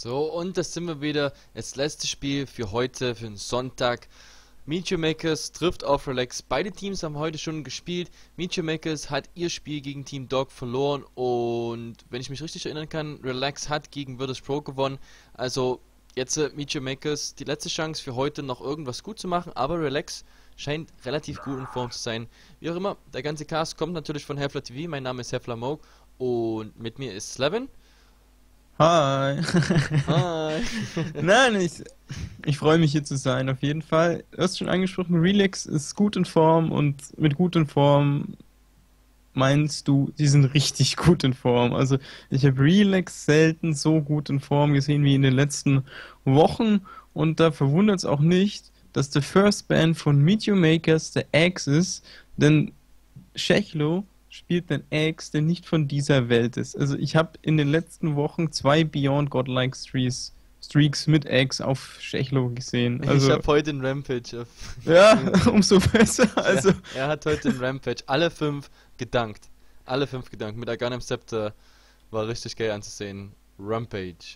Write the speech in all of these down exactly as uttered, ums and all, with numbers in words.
So, und das sind wir wieder. Das letzte Spiel für heute, für den Sonntag. Meteor Makers trifft auf Relax. Beide Teams haben heute schon gespielt. Meteor Makers hat ihr Spiel gegen Team Dog verloren. Und wenn ich mich richtig erinnern kann, Relax hat gegen Virtus Pro gewonnen. Also jetzt äh, Meteor Makers die letzte Chance für heute noch irgendwas gut zu machen. Aber Relax scheint relativ gut in Form zu sein. Wie auch immer, der ganze Cast kommt natürlich von Hefler T V. Mein Name ist Hefler Moog. Und mit mir ist Slevin. Hi. Hi. Nein, ich, ich freue mich hier zu sein, auf jeden Fall. Du hast schon angesprochen, Relax ist gut in Form und mit gut in Form meinst du, die sind richtig gut in Form. Also ich habe Relax selten so gut in Form gesehen wie in den letzten Wochen und da verwundert es auch nicht, dass der First Ban von Meteor Makers der Axe ist, denn Shechlo spielt einen Axe, der nicht von dieser Welt ist. Also ich habe in den letzten Wochen zwei Beyond Godlike Streaks, Streaks mit Axe auf Shechlo gesehen. Ich Also habe heute einen Rampage auf ja, gesehen. umso besser. Ja, Also er hat heute einen Rampage. Alle fünf gedankt. Alle fünf gedankt. Mit Aghanim Scepter war richtig geil anzusehen. Rampage.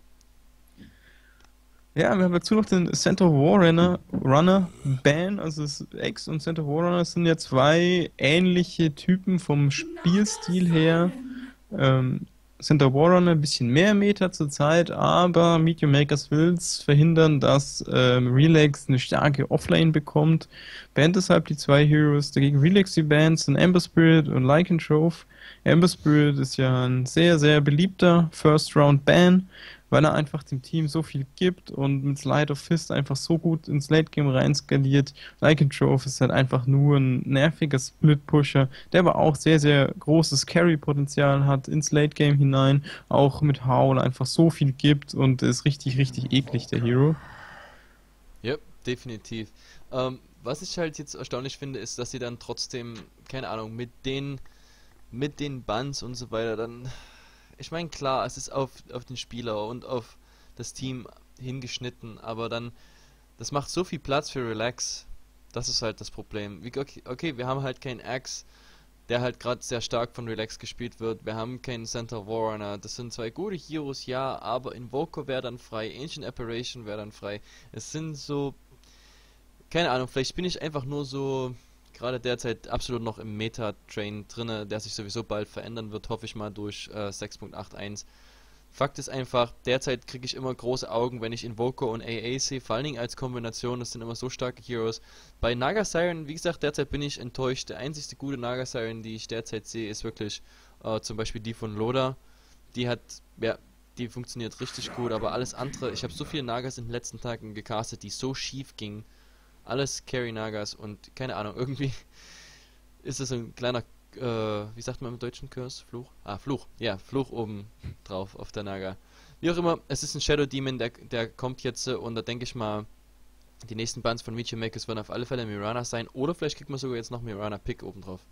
ja, wir haben dazu noch den Center Warrunner Runner Ban. Also das Axe und Center Warrunner sind ja zwei ähnliche Typen vom Spielstil her. Ähm, Center Warrunner ein bisschen mehr Meter zurzeit, aber Meteor Makers will's verhindern, dass ähm, Relax eine starke Offlane bekommt. Bannt deshalb die zwei Heroes. Dagegen Relax die Bands sind Ember Spirit und Lycanthrope. Ember Spirit ist ja ein sehr, sehr beliebter First Round Ban, weil er einfach dem Team so viel gibt und mit Slide of Fist einfach so gut ins Late Game rein skaliert. Lycanthrope ist halt einfach nur ein nerviger Split-Pusher, der aber auch sehr, sehr großes Carry-Potenzial hat ins Late Game hinein, auch mit Howl einfach so viel gibt und ist richtig, richtig eklig, der Hero. Ja, definitiv. Ähm, was ich halt jetzt erstaunlich finde, ist, dass sie dann trotzdem, keine Ahnung, mit den mit den Bans und so weiter dann. Ich meine, klar, es ist auf, auf den Spieler und auf das Team hingeschnitten, aber dann, das macht so viel Platz für Relax. Das ist halt das Problem. Wie, okay, okay, wir haben halt keinen Axe, der halt gerade sehr stark von Relax gespielt wird. Wir haben keinen Center Warrunner. Das sind zwei gute Heroes, ja, aber Invoker wäre dann frei, Ancient Apparition wäre dann frei. Es sind so, keine Ahnung, vielleicht bin ich einfach nur so gerade derzeit absolut noch im Meta-Train drinne, der sich sowieso bald verändern wird, hoffe ich mal durch äh, sechs Punkt acht Punkt eins. Fakt ist einfach, derzeit kriege ich immer große Augen, wenn ich Invoker und A A sehe, vor allen Dingen als Kombination, das sind immer so starke Heroes. Bei Naga Siren, wie gesagt, derzeit bin ich enttäuscht. Der einzigste gute Naga Siren, die ich derzeit sehe, ist wirklich äh, zum Beispiel die von Loda. Die hat, ja, die funktioniert richtig gut, aber alles andere, ich habe so viele Nagas in den letzten Tagen gecastet, die so schief gingen. Alles Carry Nagas und keine Ahnung, irgendwie ist es so ein kleiner, äh, wie sagt man im deutschen Curse? Fluch? Ah, Fluch. Ja, Fluch oben drauf auf der Naga. Wie auch immer, es ist ein Shadow Demon, der, der kommt jetzt äh, und da denke ich mal, die nächsten Bands von Meteor Makers werden auf alle Fälle Mirana sein oder vielleicht kriegt man sogar jetzt noch Mirana Pick oben drauf.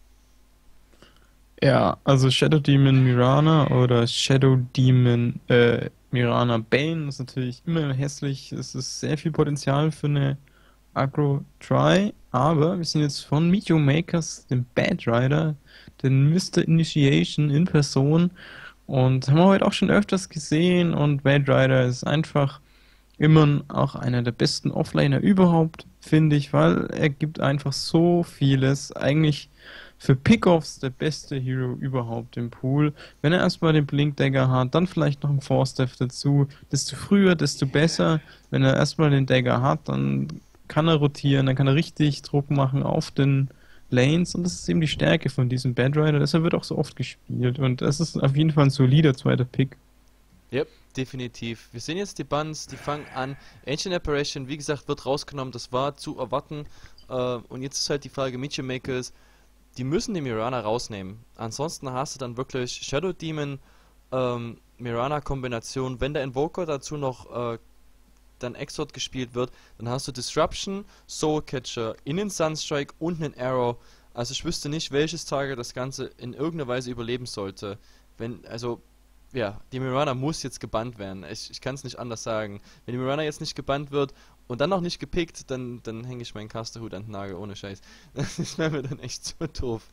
Ja, also Shadow Demon Mirana oder Shadow Demon äh, Mirana Bane ist natürlich immer hässlich. Es ist sehr viel Potenzial für eine Agro Try, aber wir sind jetzt von Meteor Makers, dem Bad Rider, den Mister Initiation in Person und haben wir heute auch schon öfters gesehen und Bad Rider ist einfach immer auch einer der besten Offlaner überhaupt, finde ich, weil er gibt einfach so vieles. Eigentlich für Pickoffs der beste Hero überhaupt im Pool. Wenn er erstmal den Blink Dagger hat, dann vielleicht noch einen Force Staff dazu. Desto früher, desto besser. Wenn er erstmal den Dagger hat, dann kann er rotieren, dann kann er richtig Druck machen auf den Lanes und das ist eben die Stärke von diesem Bad Rider. Deshalb wird auch so oft gespielt und das ist auf jeden Fall ein solider zweiter Pick. Yep, definitiv. Wir sehen jetzt die Buns, die fangen an. Ancient Apparition, wie gesagt, wird rausgenommen, das war zu erwarten. Äh, und jetzt ist halt die Frage, Meteor Makers, die müssen die Mirana rausnehmen. Ansonsten hast du dann wirklich Shadow Demon, ähm, Mirana-Kombination. Wenn der Invoker dazu noch äh, dann Exort gespielt wird, dann hast du Disruption, Soul Catcher, Innen Sunstrike und einen Arrow. Also ich wüsste nicht, welches Target das Ganze in irgendeiner Weise überleben sollte. Wenn, also, ja, die Mirana muss jetzt gebannt werden. Ich, ich kann es nicht anders sagen. Wenn die Mirana jetzt nicht gebannt wird und dann noch nicht gepickt, dann, dann hänge ich meinen Casterhut an den Nagel, ohne Scheiß. Das wäre mir dann echt so doof.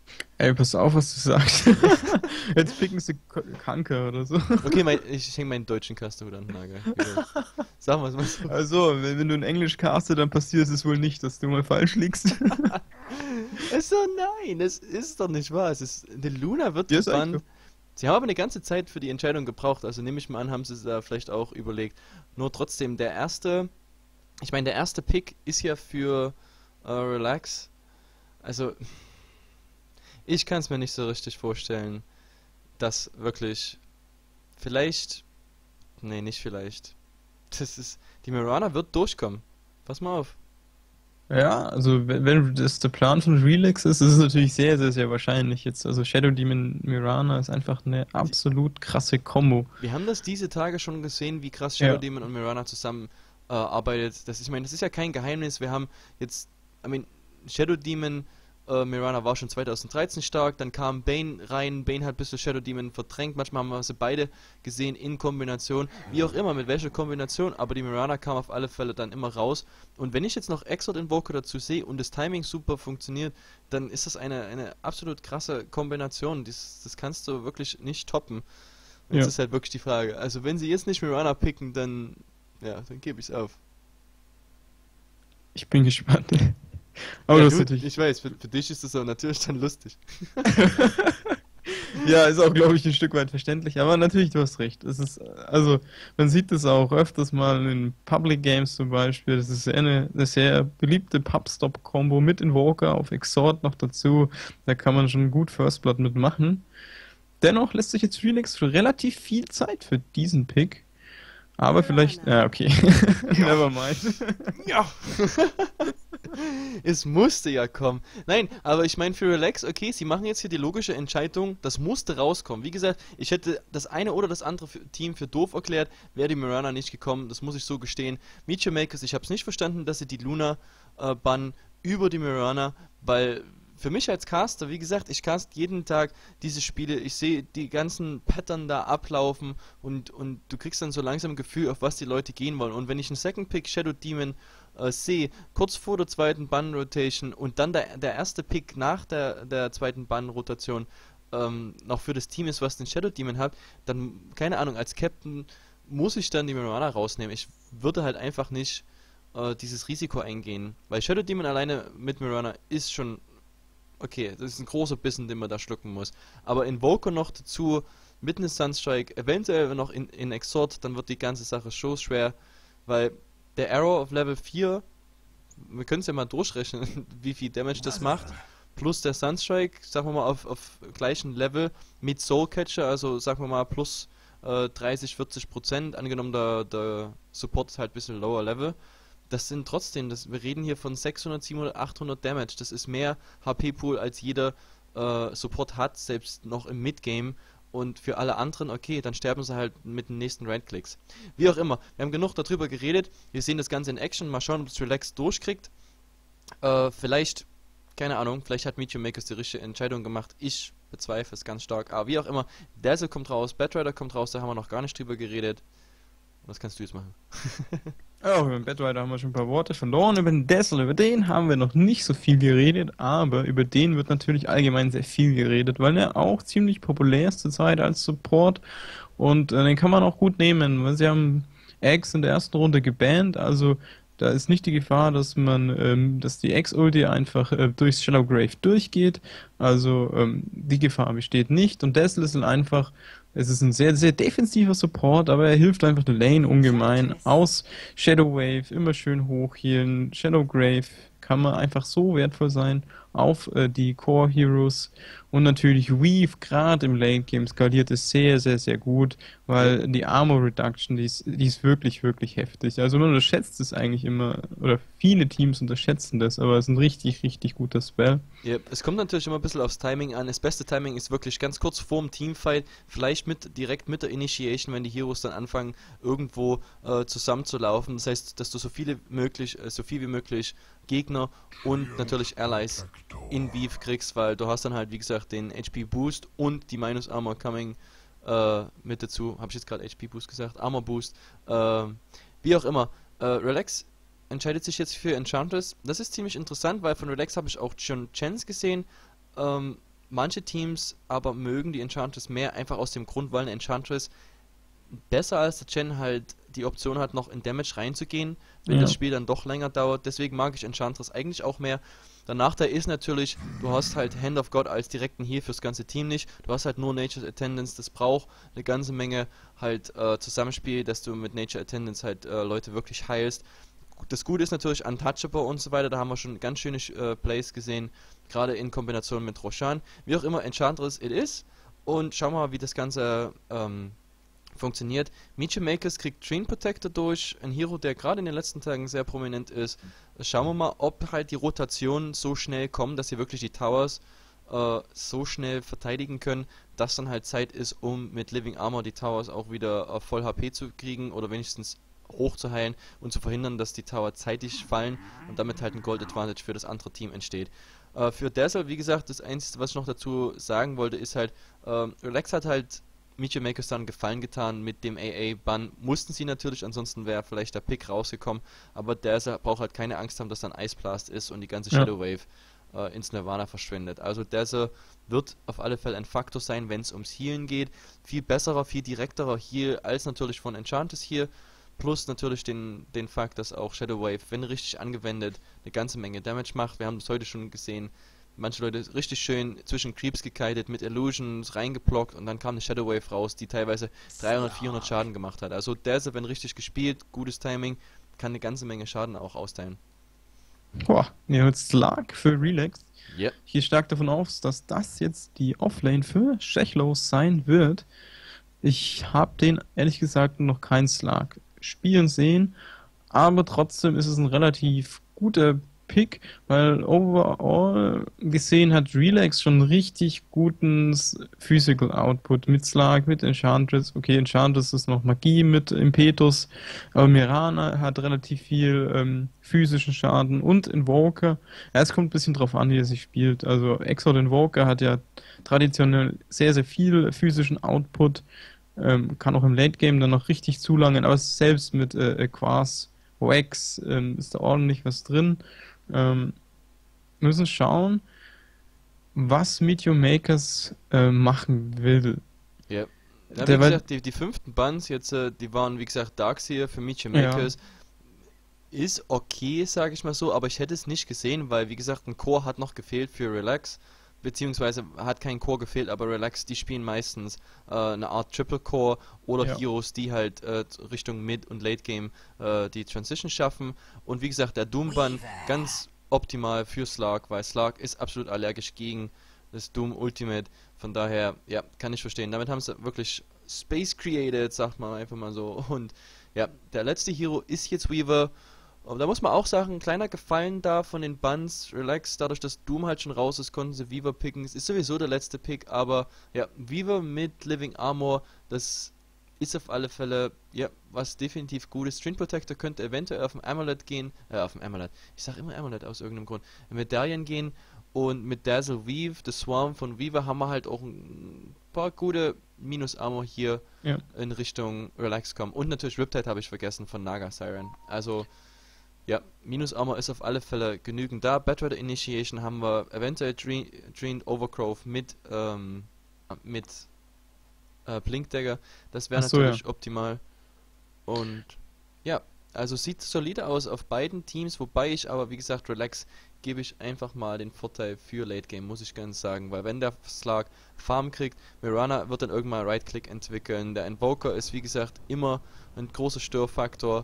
Ey, pass auf, was du sagst. Jetzt picken sie K- Kanker oder so. Okay, mein, ich hänge meinen deutschen Castehut an den Nagel. Okay. Sag mal, was du. Also, wenn, wenn du in Englisch castest, dann passiert es wohl nicht, dass du mal falsch liegst. Es so, nein, es ist doch nicht wahr. Es ist, die Luna wird Ja, ist eigentlich gebannt. so. Sie haben aber eine ganze Zeit für die Entscheidung gebraucht, also nehme ich mal an, haben sie es da vielleicht auch überlegt. Nur trotzdem, der erste, ich meine, der erste Pick ist ja für äh, Relax. Also, ich kann es mir nicht so richtig vorstellen, dass wirklich, vielleicht, nee, nicht vielleicht. Das ist, die Mirana wird durchkommen. Pass mal auf. Ja, also wenn, wenn das der Plan von Relax ist, ist es natürlich sehr, sehr, sehr wahrscheinlich jetzt. Also Shadow Demon Mirana ist einfach eine Die, absolut krasse Kombo. wir haben das diese Tage schon gesehen, wie krass Shadow Ja. Demon und Mirana zusammen äh, arbeitet. Das, ich meine, das ist ja kein Geheimnis. Wir haben jetzt, I mean, Shadow Demon, äh, Mirana war schon zwanzig dreizehn stark, dann kam Bane rein. Bane hat ein bisschen Shadow Demon verdrängt. Manchmal haben wir sie beide gesehen in Kombination. Wie auch immer, mit welcher Kombination, aber die Mirana kam auf alle Fälle dann immer raus. Und wenn ich jetzt noch Exort Invoker dazu sehe und das Timing super funktioniert, dann ist das eine, eine absolut krasse Kombination. Das, das kannst du wirklich nicht toppen. Und jetzt Ja, ist halt wirklich die Frage. Also wenn sie jetzt nicht Mirana picken, dann ja, dann gebe ich es auf. ich bin gespannt. Aber Ja, das ist du, natürlich. ich weiß, für, für dich ist das so natürlich dann lustig. Ja, ist auch, glaube ich, ein Stück weit verständlich, aber natürlich, du hast recht. Es ist, äh, also, man sieht das auch öfters mal in Public Games zum Beispiel. Das ist eine, eine sehr beliebte Pub-Stop-Kombo mit Invoker auf Exort noch dazu. Da kann man schon gut First Blood mitmachen. Dennoch lässt sich jetzt Relix relativ viel Zeit für diesen Pick. Aber vielleicht, ja, okay. Ja. Never mind. Ja. Es musste ja kommen. Nein, aber ich meine für Relax, okay, sie machen jetzt hier die logische Entscheidung, das musste rauskommen. Wie gesagt, ich hätte das eine oder das andere für, Team für doof erklärt, wäre die Mirana nicht gekommen, das muss ich so gestehen. Meteor Makers, ich habe es nicht verstanden, dass sie die Luna äh, bannen über die Mirana, weil für mich als Caster, wie gesagt, ich cast jeden Tag diese Spiele, ich sehe die ganzen Pattern da ablaufen und, und du kriegst dann so langsam ein Gefühl, auf was die Leute gehen wollen. Und wenn ich einen Second Pick Shadow Demon äh, sehe, kurz vor der zweiten Ban-Rotation und dann der, der erste Pick nach der, der zweiten Ban-Rotation ähm, noch für das Team ist, was den Shadow Demon hat, dann, keine Ahnung, als Captain muss ich dann die Mirana rausnehmen. Ich würde halt einfach nicht äh, dieses Risiko eingehen, weil Shadow Demon alleine mit Mirana ist schon okay, das ist ein großer Bissen, den man da schlucken muss. Aber Invoker noch dazu, mit einem Sunstrike, eventuell noch in, in Exort, dann wird die ganze Sache schon schwer, weil der Arrow auf Level vier, wir können es ja mal durchrechnen, wie viel Damage das macht, plus der Sunstrike, sagen wir mal auf, auf gleichem Level mit Soulcatcher, also sagen wir mal plus äh, dreißig, vierzig Prozent, angenommen der, der Support ist halt ein bisschen lower Level. Das sind trotzdem, das, wir reden hier von sechshundert, siebenhundert, achthundert Damage. Das ist mehr H P-Pool als jeder äh, Support hat, selbst noch im Midgame. Und für alle anderen, okay, dann sterben sie halt mit den nächsten Right-Clicks. Wie auch immer, wir haben genug darüber geredet. Wir sehen das Ganze in Action. Mal schauen, ob es Relax durchkriegt. Äh, vielleicht, keine Ahnung, vielleicht hat Meteor Makers die richtige Entscheidung gemacht. Ich bezweifle es ganz stark. Aber wie auch immer, Dazzle kommt raus, Batrider kommt raus, da haben wir noch gar nicht drüber geredet. Was kannst du jetzt machen? Ja, über den Batrider haben wir schon ein paar Worte verloren. Über den Dazzle, über den haben wir noch nicht so viel geredet, aber über den wird natürlich allgemein sehr viel geredet, weil er auch ziemlich populär ist zurzeit als Support und äh, den kann man auch gut nehmen, weil sie haben Eggs in der ersten Runde gebannt, also da ist nicht die Gefahr, dass man, ähm, dass die Eggs-Ulti einfach äh, durchs Shadowgrave durchgeht, also ähm, die Gefahr besteht nicht und Dazzle ist dann einfach. Es ist ein sehr, sehr defensiver Support, aber er hilft einfach der Lane ungemein. Aus Shadow Wave immer schön hochhealen. Shadow Grave kann man einfach so wertvoll sein auf äh, die Core Heroes. Und natürlich Weave, gerade im Late Game, skaliert es sehr, sehr, sehr gut, weil die Armor Reduction, die ist, die ist wirklich, wirklich heftig. Also man unterschätzt es eigentlich immer, oder viele Teams unterschätzen das, aber es ist ein richtig, richtig guter Spell. Ja, es kommt natürlich immer ein bisschen aufs Timing an. Das beste Timing ist wirklich ganz kurz vor dem Teamfight, vielleicht mit direkt mit der Initiation, wenn die Heroes dann anfangen, irgendwo äh, zusammenzulaufen. Das heißt, dass du so viele möglich, äh, so viel wie möglich Gegner und natürlich Allies in Beef kriegst, weil du hast dann halt, wie gesagt, den H P Boost und die Minus Armor Coming äh, mit dazu. Habe ich jetzt gerade H P Boost gesagt? Armor Boost. Äh, wie auch immer. Äh, Relax entscheidet sich jetzt für Enchantress. Das ist ziemlich interessant, weil von Relax habe ich auch schon Chance gesehen. Ähm, manche Teams aber mögen die Enchantress mehr, einfach aus dem Grund, weil eine Enchantress besser als der Chen halt die Option hat, noch in Damage reinzugehen, wenn Ja. das Spiel dann doch länger dauert. Deswegen mag ich Enchantress eigentlich auch mehr. Der Nachteil ist natürlich, du hast halt Hand of God als direkten Heal fürs ganze Team nicht. Du hast halt nur Nature's Attendance, das braucht eine ganze Menge halt äh, Zusammenspiel, dass du mit Nature Attendance halt äh, Leute wirklich heilst. Das Gute ist natürlich Untouchable und so weiter, da haben wir schon ganz schöne äh, Plays gesehen, gerade in Kombination mit Roshan. Wie auch immer, Enchantress it is. Und schauen wir mal, wie das Ganze ähm, funktioniert. Meteor Makers kriegt Train Protector durch, ein Hero, der gerade in den letzten Tagen sehr prominent ist. Schauen wir mal, ob halt die Rotationen so schnell kommen, dass sie wirklich die Towers äh, so schnell verteidigen können, dass dann halt Zeit ist, um mit Living Armor die Towers auch wieder äh, voll H P zu kriegen oder wenigstens hoch zu heilen und zu verhindern, dass die Tower zeitig fallen und damit halt ein Gold Advantage für das andere Team entsteht. Äh, für Dazzle, wie gesagt, das Einzige, was ich noch dazu sagen wollte, ist halt, äh, Relax hat halt Meteor Makers dann Gefallen getan mit dem A A-Bann. Mussten sie natürlich, ansonsten wäre vielleicht der Pick rausgekommen. Aber Dazzle braucht halt keine Angst haben, dass dann Ice Blast ist und die ganze Ja. Shadow Wave äh, ins Nirvana verschwindet. Also Dazzle wird auf alle Fälle ein Faktor sein, wenn es ums Healen geht. Viel besserer, viel direkterer Heal als natürlich von Enchantress Heal. Plus natürlich den, den Fakt, dass auch Shadow Wave, wenn richtig angewendet, eine ganze Menge Damage macht. Wir haben das heute schon gesehen. Manche Leute richtig schön zwischen Creeps gekitet, mit Illusions reingeblockt und dann kam eine Shadow Wave raus, die teilweise dreihundert, vierhundert Schaden gemacht hat. Also Dazzle, wenn richtig gespielt, gutes Timing, kann eine ganze Menge Schaden auch austeilen. Boah, nehmen wir jetzt Slark für Relax. Ja. Ich gehe stark davon aus, dass das jetzt die Offlane für Shechlos sein wird. Ich habe den ehrlich gesagt noch keinen Slark spielen sehen, aber trotzdem ist es ein relativ guter Pick, weil overall gesehen hat Relax schon richtig guten s- Physical Output mit Slark, mit Enchantress. Okay, Enchantress ist noch Magie mit Impetus, aber Mirana hat relativ viel ähm, physischen Schaden und Invoker. Ja, es kommt ein bisschen drauf an, wie er sich spielt. Also Exort Invoker hat ja traditionell sehr, sehr viel physischen Output, ähm, kann auch im Late Game dann noch richtig zulangen, aber selbst mit äh, Quas Wax ähm, ist da ordentlich was drin. Ähm, müssen schauen, was Meteor Makers äh, machen will. Ja. Ja, wie Der war, gesagt, die, die fünften Bans jetzt, äh, die waren wie gesagt Darkseer für Meteor ja, Makers. Ist okay, sage ich mal so, aber ich hätte es nicht gesehen, weil wie gesagt ein Core hat noch gefehlt für Relax, beziehungsweise hat kein Core gefehlt, aber Relax, die spielen meistens äh, eine Art Triple Core oder ja, Heroes, die halt äh, Richtung Mid- und Late Game äh, die Transition schaffen. Und wie gesagt, der Doom-Bann ganz optimal für Slark, weil Slark ist absolut allergisch gegen das Doom Ultimate. Von daher, ja, kann ich verstehen. Damit haben sie wirklich Space created, sagt man einfach mal so. Und ja, der letzte Hero ist jetzt Weaver. Und da muss man auch sagen, ein kleiner Gefallen da von den Buns. Relax, dadurch, dass Doom halt schon raus ist, konnten sie Weaver picken. Es ist sowieso der letzte Pick, aber ja, Weaver mit Living Armor, das ist auf alle Fälle, ja, was definitiv gut ist. String Protector könnte eventuell auf dem Amulet gehen, äh, auf dem Amulet. Ich sag immer Amulet aus irgendeinem Grund. Medaillen gehen und mit Dazzle Weave, The Swarm von Weaver, haben wir halt auch ein paar gute Minus-Armor hier ja. in Richtung Relax kommen. Und natürlich Riptide habe ich vergessen von Naga Siren. Also, ja, Minus Armor ist auf alle Fälle genügend da. Batrider Initiation haben wir eventuell Dre- Drained Overgrowth mit, ähm, mit äh, Blink Dagger. Das wäre Ach so, ja. natürlich optimal. Und ja, also sieht solide aus auf beiden Teams, wobei ich aber, wie gesagt, Relax gebe ich einfach mal den Vorteil für Late Game, muss ich ganz sagen, weil wenn der Slark Farm kriegt, Mirana wird dann irgendwann Right-Click entwickeln, der Invoker ist, wie gesagt, immer ein großer Störfaktor.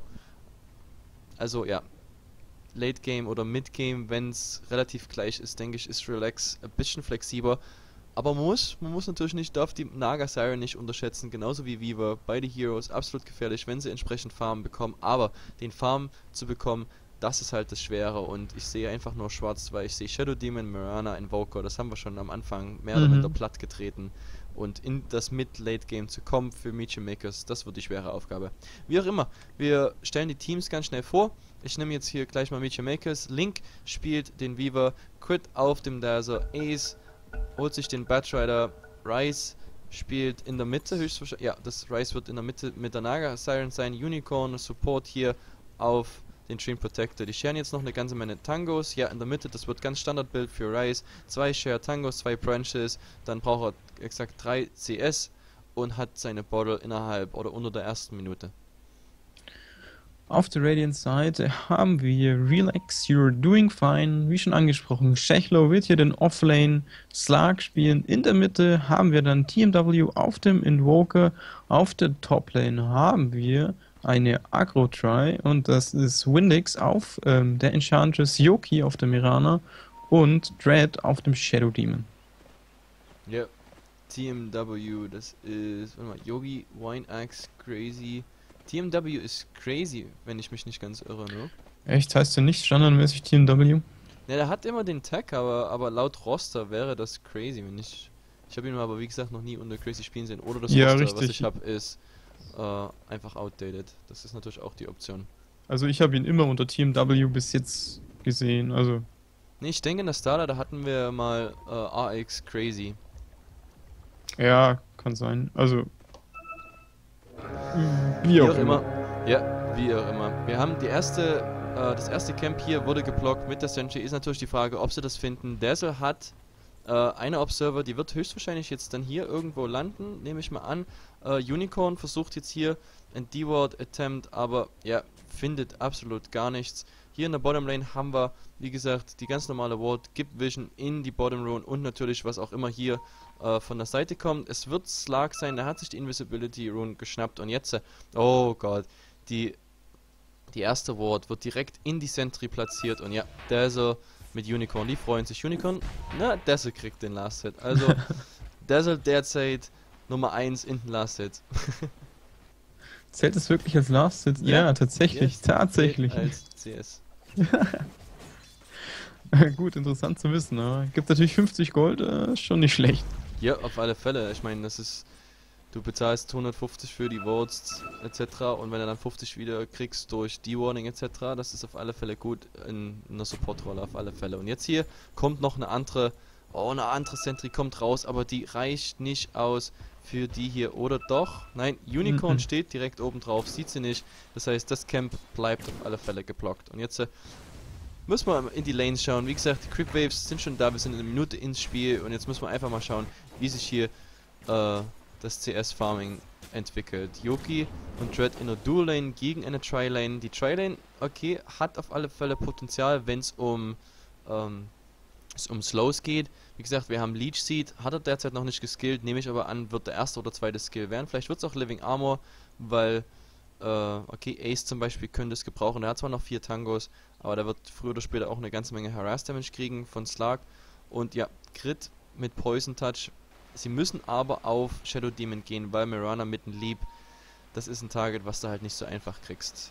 Also ja, Late Game oder Mid Game, wenn es relativ gleich ist, denke ich, ist Relax ein bisschen flexibler. Aber man muss, man muss natürlich nicht, darf die Naga Siren nicht unterschätzen, genauso wie Weaver. Beide Heroes absolut gefährlich, wenn sie entsprechend Farm bekommen. Aber den Farm zu bekommen, das ist halt das Schwere. Und ich sehe einfach nur schwarz, weil ich sehe Shadow Demon, Mirana, Invoker. Das haben wir schon am Anfang mehr oder minder Mhm. platt getreten. Und in das Mid-Late-Game zu kommen für Meteor Makers, das wird die schwere Aufgabe. Wie auch immer, wir stellen die Teams ganz schnell vor. Ich nehme jetzt hier gleich mal Meteor Makers. Link spielt den Weaver, Crit auf dem Dazzle, Ace holt sich den Batrider, Rice spielt in der Mitte höchstwahrscheinlich, ja, das Rice wird in der Mitte mit der Naga Siren sein, Unicorn, Support hier auf den Treant Protector. Die scheren jetzt noch eine ganze Menge Tangos. Ja, in der Mitte, das wird ganz Standardbild für Ryze. Zwei Share Tangos, zwei Branches, dann braucht er exakt drei C S und hat seine Bottle innerhalb oder unter der ersten Minute. Auf der Radiant-Seite haben wir Relax, You're Doing Fine, wie schon angesprochen. Shechlo wird hier den Offlane Slark spielen. In der Mitte haben wir dann T M W auf dem Invoker. Auf der Toplane haben wir eine Agro-Try und das ist Windix auf ähm, der Enchantress, Yoki auf der Mirana und Dread auf dem Shadow Demon. Ja, yeah. T M W, das ist, warte mal, Yogi, Wine Axe, Crazy. T M W ist Crazy, wenn ich mich nicht ganz irre, ne? Echt? Heißt der nicht standardmäßig T M W? Ne, der hat immer den Tag, aber, aber laut Roster wäre das Crazy, wenn ich... Ich habe ihn aber, wie gesagt, noch nie unter Crazy spielen sehen. Oder das ja, Roster, richtig. was ich habe, ist äh, einfach outdated. Das ist natürlich auch die Option. Also ich habe ihn immer unter T M W bis jetzt gesehen, also... Ne, ich denke in der Starter, da hatten wir mal äh, R X Crazy. Ja, kann sein. Also... Wie, Wie auch, auch immer. immer. Ja, wie auch immer. Wir haben die erste, äh, das erste Camp hier wurde geblockt mit der Sentry. Ist natürlich die Frage, ob sie das finden. Dazzle hat äh, eine Observer, die wird höchstwahrscheinlich jetzt dann hier irgendwo landen, nehme ich mal an. Äh, Unicorn versucht jetzt hier ein D-Ward Attempt, aber ja, findet absolut gar nichts. Hier in der Bottom Lane haben wir, wie gesagt, die ganz normale Ward, gibt Vision in die Bottom Rune und natürlich, was auch immer hier äh, von der Seite kommt. Es wird Slark sein, der hat sich die Invisibility Rune geschnappt und jetzt, äh, oh Gott, die, die erste Ward wird direkt in die Sentry platziert und ja, Dazzle mit Unicorn, die freuen sich. Unicorn, na, Dazzle kriegt den Last Hit. Also, Dazzle derzeit Nummer eins in den Last Hit. Zählt es wirklich als Last Hit? Ja, ja, tatsächlich, yes, tatsächlich. Als C S. Gut, interessant zu wissen. Aber gibt natürlich fünfzig Gold, äh, schon nicht schlecht. Ja, auf alle Fälle. Ich meine, das ist, du bezahlst hundertfünfzig für die Wards et cetera und wenn du dann fünfzig wieder kriegst durch D-Warning et cetera, das ist auf alle Fälle gut in, in einer Support-Rolle auf alle Fälle. Und jetzt hier kommt noch eine andere, oh, eine andere Sentry kommt raus, aber die reicht nicht aus für die hier, oder doch? Nein, Unicorn Mhm. steht direkt oben drauf, sieht sie nicht. Das heißt, das Camp bleibt auf alle Fälle geblockt. Und jetzt äh, müssen wir in die Lanes schauen. Wie gesagt, die Creep Waves sind schon da, wir sind eine Minute ins Spiel und jetzt müssen wir einfach mal schauen, wie sich hier äh, das C S-Farming entwickelt. Yoki und Dread in der Dual-Lane gegen eine Tri-Lane. Die Tri-Lane, okay, hat auf alle Fälle Potenzial, wenn es um, ähm, um Slows geht. Wie gesagt, wir haben Leech Seed, hat er derzeit noch nicht geskillt, nehme ich aber an, wird der erste oder zweite Skill werden. Vielleicht wird es auch Living Armor, weil, äh, okay, Ace zum Beispiel könnte es gebrauchen. Er hat zwar noch vier Tangos, aber der wird früher oder später auch eine ganze Menge Harass Damage kriegen von Slark. Und ja, Crit mit Poison Touch. Sie müssen aber auf Shadow Demon gehen, weil Mirana mit dem Leap, das ist ein Target, was du halt nicht so einfach kriegst.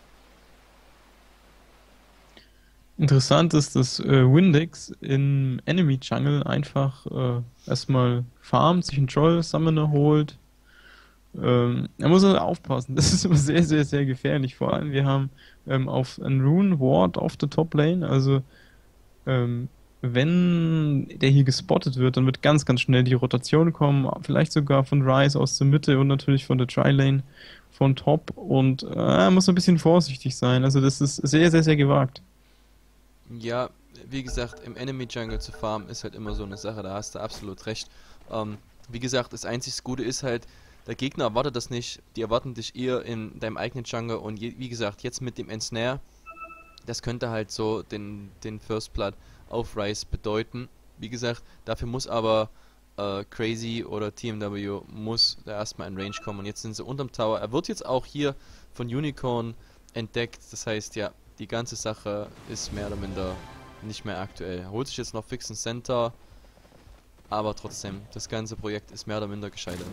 Interessant ist, dass äh, Windix im Enemy Jungle einfach äh, erstmal farmt, sich einen Troll Summoner holt. Ähm, er muss also aufpassen, das ist immer sehr, sehr, sehr gefährlich. Vor allem, wir haben ähm, auf einen Rune Ward auf der Top Lane, also ähm, wenn der hier gespottet wird, dann wird ganz, ganz schnell die Rotation kommen, vielleicht sogar von Ryze aus der Mitte und natürlich von der Tri-Lane von Top und äh, er muss ein bisschen vorsichtig sein, also das ist sehr, sehr, sehr gewagt. Ja, wie gesagt, im Enemy Jungle zu farmen ist halt immer so eine Sache, da hast du absolut recht. Ähm, wie gesagt, das einzig Gute ist halt, der Gegner erwartet das nicht, die erwarten dich eher in deinem eigenen Jungle und je, wie gesagt, jetzt mit dem Ensnare, das könnte halt so den, den First Blood auf Ryze bedeuten. Wie gesagt, dafür muss aber äh, Crazy oder T M W muss da erstmal in Range kommen und jetzt sind sie unterm Tower. Er wird jetzt auch hier von Unicorn entdeckt, das heißt ja, die ganze Sache ist mehr oder minder nicht mehr aktuell. Er holt sich jetzt noch Fixen Center, aber trotzdem, das ganze Projekt ist mehr oder minder gescheitert.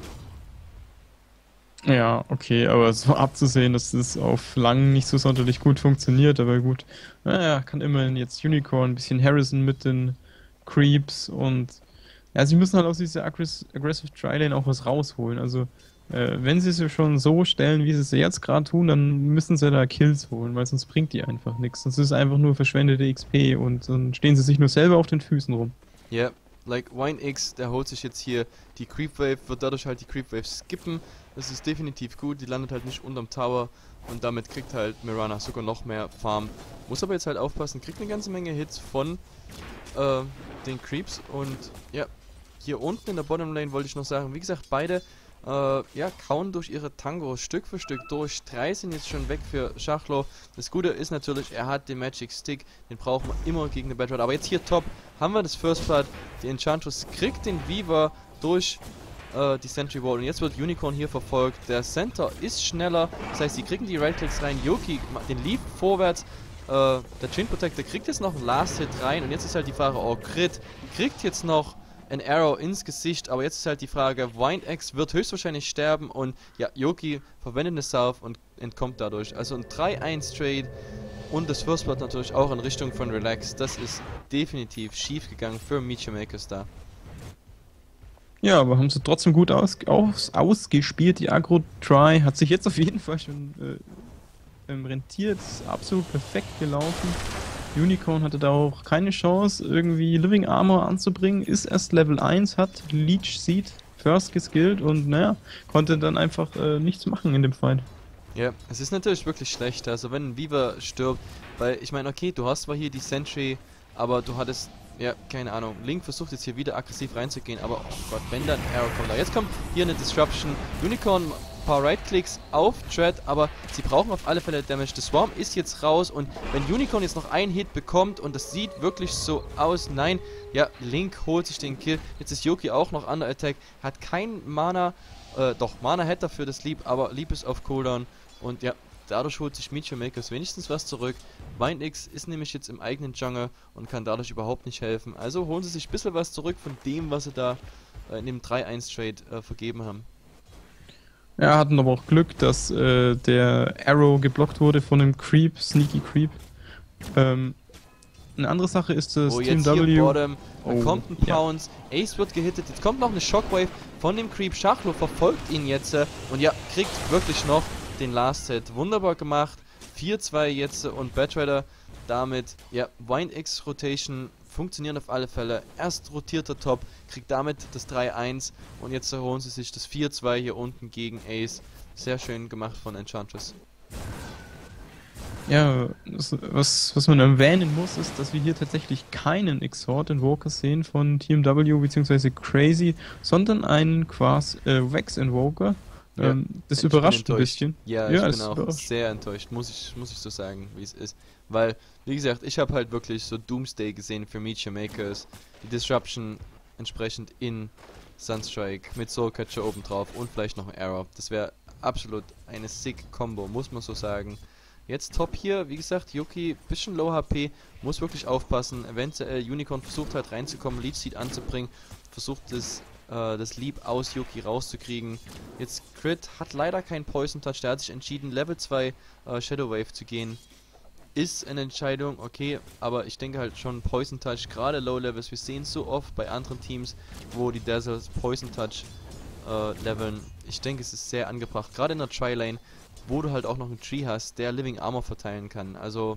Ja, okay, aber so abzusehen, dass es auf lang nicht so sonderlich gut funktioniert, aber gut. Naja, kann immerhin jetzt Unicorn, ein bisschen Harrison mit den Creeps und ja, sie müssen halt aus dieser Aggress Aggressive Tri-Lane auch was rausholen. Also, äh, wenn sie es schon so stellen, wie sie es jetzt gerade tun, dann müssen sie da Kills holen, weil sonst bringt die einfach nichts. Sonst ist es einfach nur verschwendete X P und dann stehen sie sich nur selber auf den Füßen rum. Ja, yeah, like WineX, der holt sich jetzt hier die Creep Wave, wird dadurch halt die Creep Wave skippen. Das ist definitiv gut, die landet halt nicht unterm Tower Und damit kriegt halt Mirana sogar noch mehr Farm. Muss aber jetzt halt aufpassen, kriegt eine ganze Menge Hits von äh, den Creeps. Und ja, hier unten in der Bottom Lane wollte ich noch sagen, wie gesagt, beide äh, ja, kauen durch ihre Tangos Stück für Stück durch. Drei sind jetzt schon weg für Schachlo. Das Gute ist natürlich, er hat den Magic Stick, den brauchen wir immer gegen den Bedrock. Aber jetzt hier top haben wir das First Blood. Die Enchantress kriegt den Weaver durch äh, die Sentry Wall. Und jetzt wird Unicorn hier verfolgt. Der Center ist schneller, das heißt, sie kriegen die Right-Clicks rein. Yoki den Leap vorwärts. Äh, der Chain Protector kriegt jetzt noch einen Last Hit rein. Und jetzt ist halt die Frage, oh, Crit kriegt jetzt noch ein Arrow ins Gesicht, aber jetzt ist halt die Frage, Wind-X wird höchstwahrscheinlich sterben und ja, Yoki verwendet eine Salve und entkommt dadurch. Also ein drei eins Trade und das First Blood natürlich auch in Richtung von Relax. Das ist definitiv schief gegangen für Meteor Makers da. Ja, aber haben sie trotzdem gut aus, aus, ausgespielt. Die Agro-Try hat sich jetzt auf jeden Fall schon äh, rentiert. Ist absolut perfekt gelaufen. Unicorn hatte da auch keine Chance, irgendwie Living Armor anzubringen, ist erst Level eins, hat Leech Seed first geskillt und naja, konnte dann einfach äh, nichts machen in dem Fight. Ja, es ist natürlich wirklich schlecht, also wenn ein Weaver stirbt, weil ich meine, okay, du hast zwar hier die Sentry, aber du hattest, ja, keine Ahnung, Link versucht jetzt hier wieder aggressiv reinzugehen, aber oh Gott, wenn dann Arrow kommt da. Jetzt kommt hier eine Disruption, Unicorn paar Right-Clicks auf Dread, aber sie brauchen auf alle Fälle Damage. Der Swarm ist jetzt raus und wenn Unicorn jetzt noch einen Hit bekommt und das sieht wirklich so aus, nein, ja, Link holt sich den Kill. Jetzt ist Yoki auch noch under Attack, hat kein Mana, äh, doch, Mana hätte dafür das Leap, aber Leap ist auf Cooldown und ja, dadurch holt sich Meteor Makers wenigstens was zurück. Wind-X ist nämlich jetzt im eigenen Jungle und kann dadurch überhaupt nicht helfen. Also holen sie sich ein bisschen was zurück von dem, was sie da äh, in dem drei eins Trade äh, vergeben haben. Ja, hatten aber auch Glück, dass äh, der Arrow geblockt wurde von dem Creep, Sneaky Creep. Ähm, eine andere Sache ist das oh, Team jetzt W. Hier Bottom, da oh, kommt ein Pounce, ja. Ace wird gehittet, jetzt kommt noch eine Shockwave von dem Creep. Schachlo verfolgt ihn jetzt äh, und ja, kriegt wirklich noch den Last Hit. Wunderbar gemacht. vier zwei jetzt äh, und Batrider damit, ja, Wind-X Rotation funktionieren auf alle Fälle. Erst rotierter Top, kriegt damit das drei eins und jetzt holen sie sich das vier zwei hier unten gegen Ace. Sehr schön gemacht von Enchantress. Ja, das, was, was man erwähnen muss, ist, dass wir hier tatsächlich keinen Exhort Invoker sehen von Team W bzw. Crazy, sondern einen Quas äh, Vex Invoker. Ja, ähm, das ich überrascht ein bisschen. Ja, ja ich bin auch sehr enttäuscht, muss ich, muss ich so sagen, wie es ist. Weil, wie gesagt, ich habe halt wirklich so Doomsday gesehen für Meteor Makers. Die Disruption entsprechend in Sunstrike mit Soulcatcher obendrauf und vielleicht noch ein Arrow. Das wäre absolut eine sick Combo, muss man so sagen. Jetzt top hier, wie gesagt, Yoki, bisschen low H P, muss wirklich aufpassen. Eventuell Unicorn versucht halt reinzukommen, Leech Seed anzubringen, versucht das, äh, das Leap aus Yoki rauszukriegen. Jetzt Crit hat leider keinen Poison Touch, der hat sich entschieden, Level zwei äh, Shadow Wave zu gehen. Ist eine Entscheidung, okay, aber ich denke halt schon Poison Touch, gerade Low Levels, wir sehen es so oft bei anderen Teams, wo die Dazzles Poison Touch äh, leveln. Ich denke, es ist sehr angebracht, gerade in der Tri-Lane, wo du halt auch noch einen Tree hast, der Living Armor verteilen kann. Also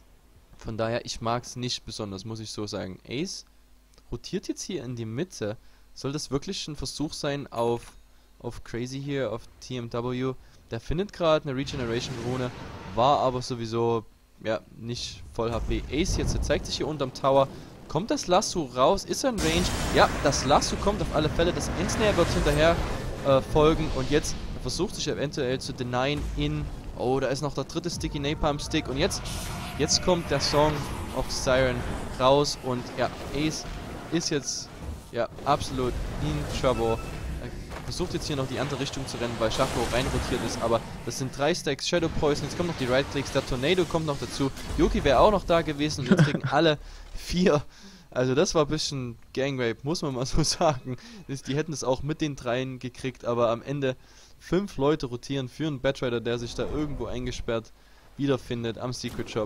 von daher, ich mag es nicht besonders, muss ich so sagen. Ace rotiert jetzt hier in die Mitte. Soll das wirklich ein Versuch sein auf, auf Crazy hier, auf T M W? Der findet gerade eine Regeneration Rune, war aber sowieso ja nicht voll H P. Ace jetzt, der zeigt sich hier unterm Tower. Kommt das Lasso raus? Ist er in Range? Ja, das Lasso kommt auf alle Fälle. Das Ensnare wird hinterher äh, folgen und jetzt versucht sich eventuell zu denyen in... Oh, da ist noch der dritte Sticky Napalm Stick und jetzt, jetzt kommt der Song of Siren raus und ja, Ace ist jetzt ja absolut in Trouble. Er versucht jetzt hier noch die andere Richtung zu rennen, weil Schachlo reinrotiert ist, aber das sind drei Stacks Shadow Poison, jetzt kommen noch die Right Clicks, der Tornado kommt noch dazu, Yoki wäre auch noch da gewesen und jetzt kriegen alle vier. Also das war ein bisschen Gangrape, muss man mal so sagen. Die hätten es auch mit den dreien gekriegt, aber am Ende fünf Leute rotieren für einen Batrider, der sich da irgendwo eingesperrt wiederfindet am Secret Shop.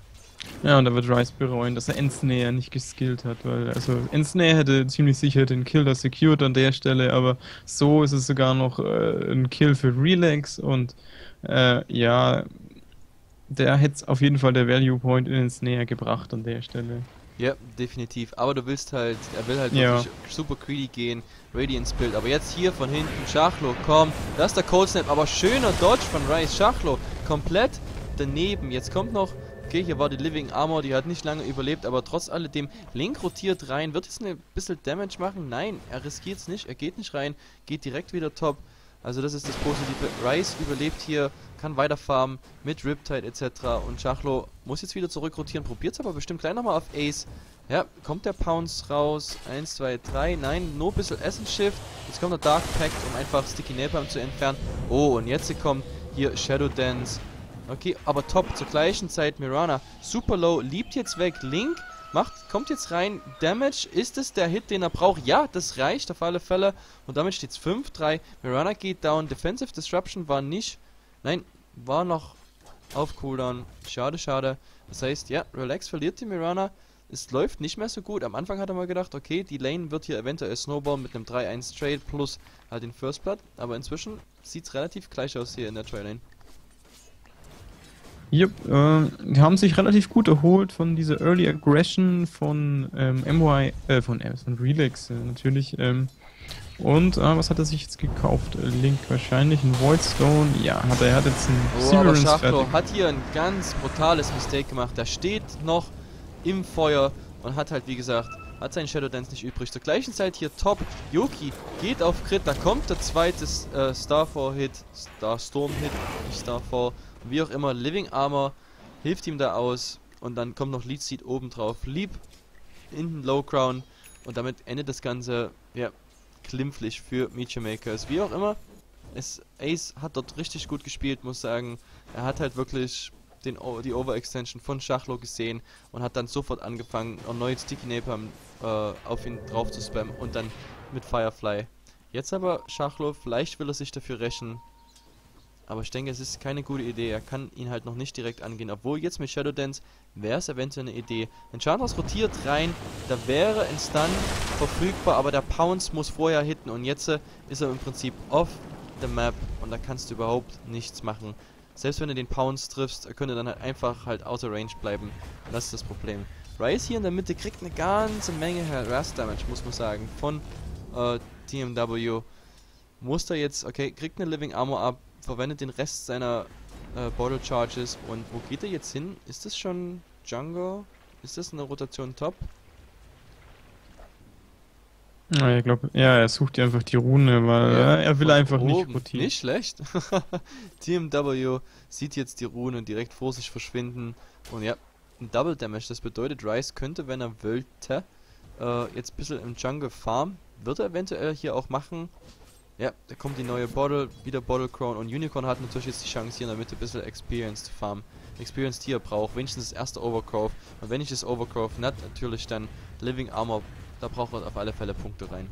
Ja, und da wird Rice bereuen, dass er Ensnare nicht geskillt hat, weil, also, Ensnare hätte ziemlich sicher den Kill da secured an der Stelle, aber so ist es sogar noch äh, ein Kill für Relax und, äh, ja, der hätte auf jeden Fall der Value Point in Ensnare gebracht an der Stelle. Ja, definitiv. Aber du willst halt, er will halt ja. wirklich super greedy gehen, Radiance Build. Aber jetzt hier von hinten, Schachlo, komm, das ist der Cold Snap, aber schöner Dodge von Rice. Schachlo komplett daneben. Jetzt kommt noch, okay, hier war die Living Armor, die hat nicht lange überlebt, aber trotz alledem, Link rotiert rein, wird jetzt ein bisschen Damage machen? Nein, er riskiert es nicht, er geht nicht rein, geht direkt wieder top. Also das ist das Positive. Ryze überlebt hier, kann weiter farmen mit Riptide et cetera. Und Schachlo muss jetzt wieder zurück rotieren, probiert es aber bestimmt gleich nochmal auf Ace. Ja, kommt der Pounce raus. eins, zwei, drei. Nein, nur ein bisschen Essence Shift. Jetzt kommt der Dark Pact, um einfach Sticky Napalm zu entfernen. Oh, und jetzt kommt hier Shadow Dance. Okay, aber top. Zur gleichen Zeit Mirana. Super low, liebt jetzt weg. Link macht, kommt jetzt rein. Damage, ist es der Hit, den er braucht? Ja, das reicht auf alle Fälle. Und damit steht es fünf drei. Mirana geht down. Defensive Disruption war nicht. Nein, war noch auf Cooldown. Schade, schade. Das heißt, ja, Relax verliert die Mirana. Es läuft nicht mehr so gut. Am Anfang hat er mal gedacht, okay, die Lane wird hier eventuell Snowball mit einem drei eins Trade plus halt den First Blood. Aber inzwischen sieht es relativ gleich aus hier in der Tri-Lane. Yep, äh, die haben sich relativ gut erholt von dieser Early Aggression von ähm, M Y, äh, von, äh, von Relax äh, natürlich. Ähm, und äh, was hat er sich jetzt gekauft? Äh, Link wahrscheinlich, ein Voidstone. Ja, hat er, er hat jetzt ein Oh, aber Schachlo hat hier ein ganz brutales Mistake gemacht. Da steht noch im Feuer und hat halt, wie gesagt, hat seinen Shadow Dance nicht übrig. Zur gleichen Zeit hier top. Yoki geht auf Crit. Da kommt der zweite äh, Starfall-Hit. Starstorm-Hit, nicht Starfall. Wie auch immer. Living Armor hilft ihm da aus. Und dann kommt noch Lead Seed oben drauf. Lieb in den Low Crown. Und damit endet das Ganze, ja, klimpflich für Meteor Makers. Wie auch immer. Es, Ace hat dort richtig gut gespielt, muss sagen. Er hat halt wirklich den, die Overextension von Schachlo gesehen und hat dann sofort angefangen, erneut Sticky Napalm äh, auf ihn drauf zu spammen und dann mit Firefly. Jetzt aber Schachlo, vielleicht will er sich dafür rächen, aber ich denke, es ist keine gute Idee. Er kann ihn halt noch nicht direkt angehen, obwohl jetzt mit Shadow Dance wäre es eventuell eine Idee. Enchantress rotiert rein, da wäre ein Stun verfügbar, aber der Pounce muss vorher hitten und jetzt äh, ist er im Prinzip off the map und da kannst du überhaupt nichts machen. Selbst wenn du den Pounce triffst, er könnte dann halt einfach halt außer Range bleiben. Und das ist das Problem. Ryze hier in der Mitte kriegt eine ganze Menge Harass Damage, muss man sagen, von äh, T M W. Muss er jetzt, okay, kriegt eine Living Armor ab, verwendet den Rest seiner äh, Bottle Charges. Und wo geht er jetzt hin? Ist das schon Jungle? Ist das eine Rotation Top? Ja, ich glaube, ja, er sucht ja einfach die Rune, weil Ja, äh, er will von einfach nicht oben. rotieren. Nicht schlecht. T M W sieht jetzt die Rune direkt vor sich verschwinden. Und ja, ein Double Damage. Das bedeutet, Ryze könnte, wenn er wollte, äh, jetzt ein bisschen im Jungle farmen. Wird er eventuell hier auch machen. Ja, da kommt die neue Bottle, wieder Bottle Crown. Und Unicorn hat natürlich jetzt die Chance, hier in der Mitte ein bisschen Experience zu farmen. Experience, die er braucht. Wenigstens das erste Overgrowth. Und wenn ich das Overgrowth nicht, natürlich dann Living Armor. Da braucht er auf alle Fälle Punkte rein.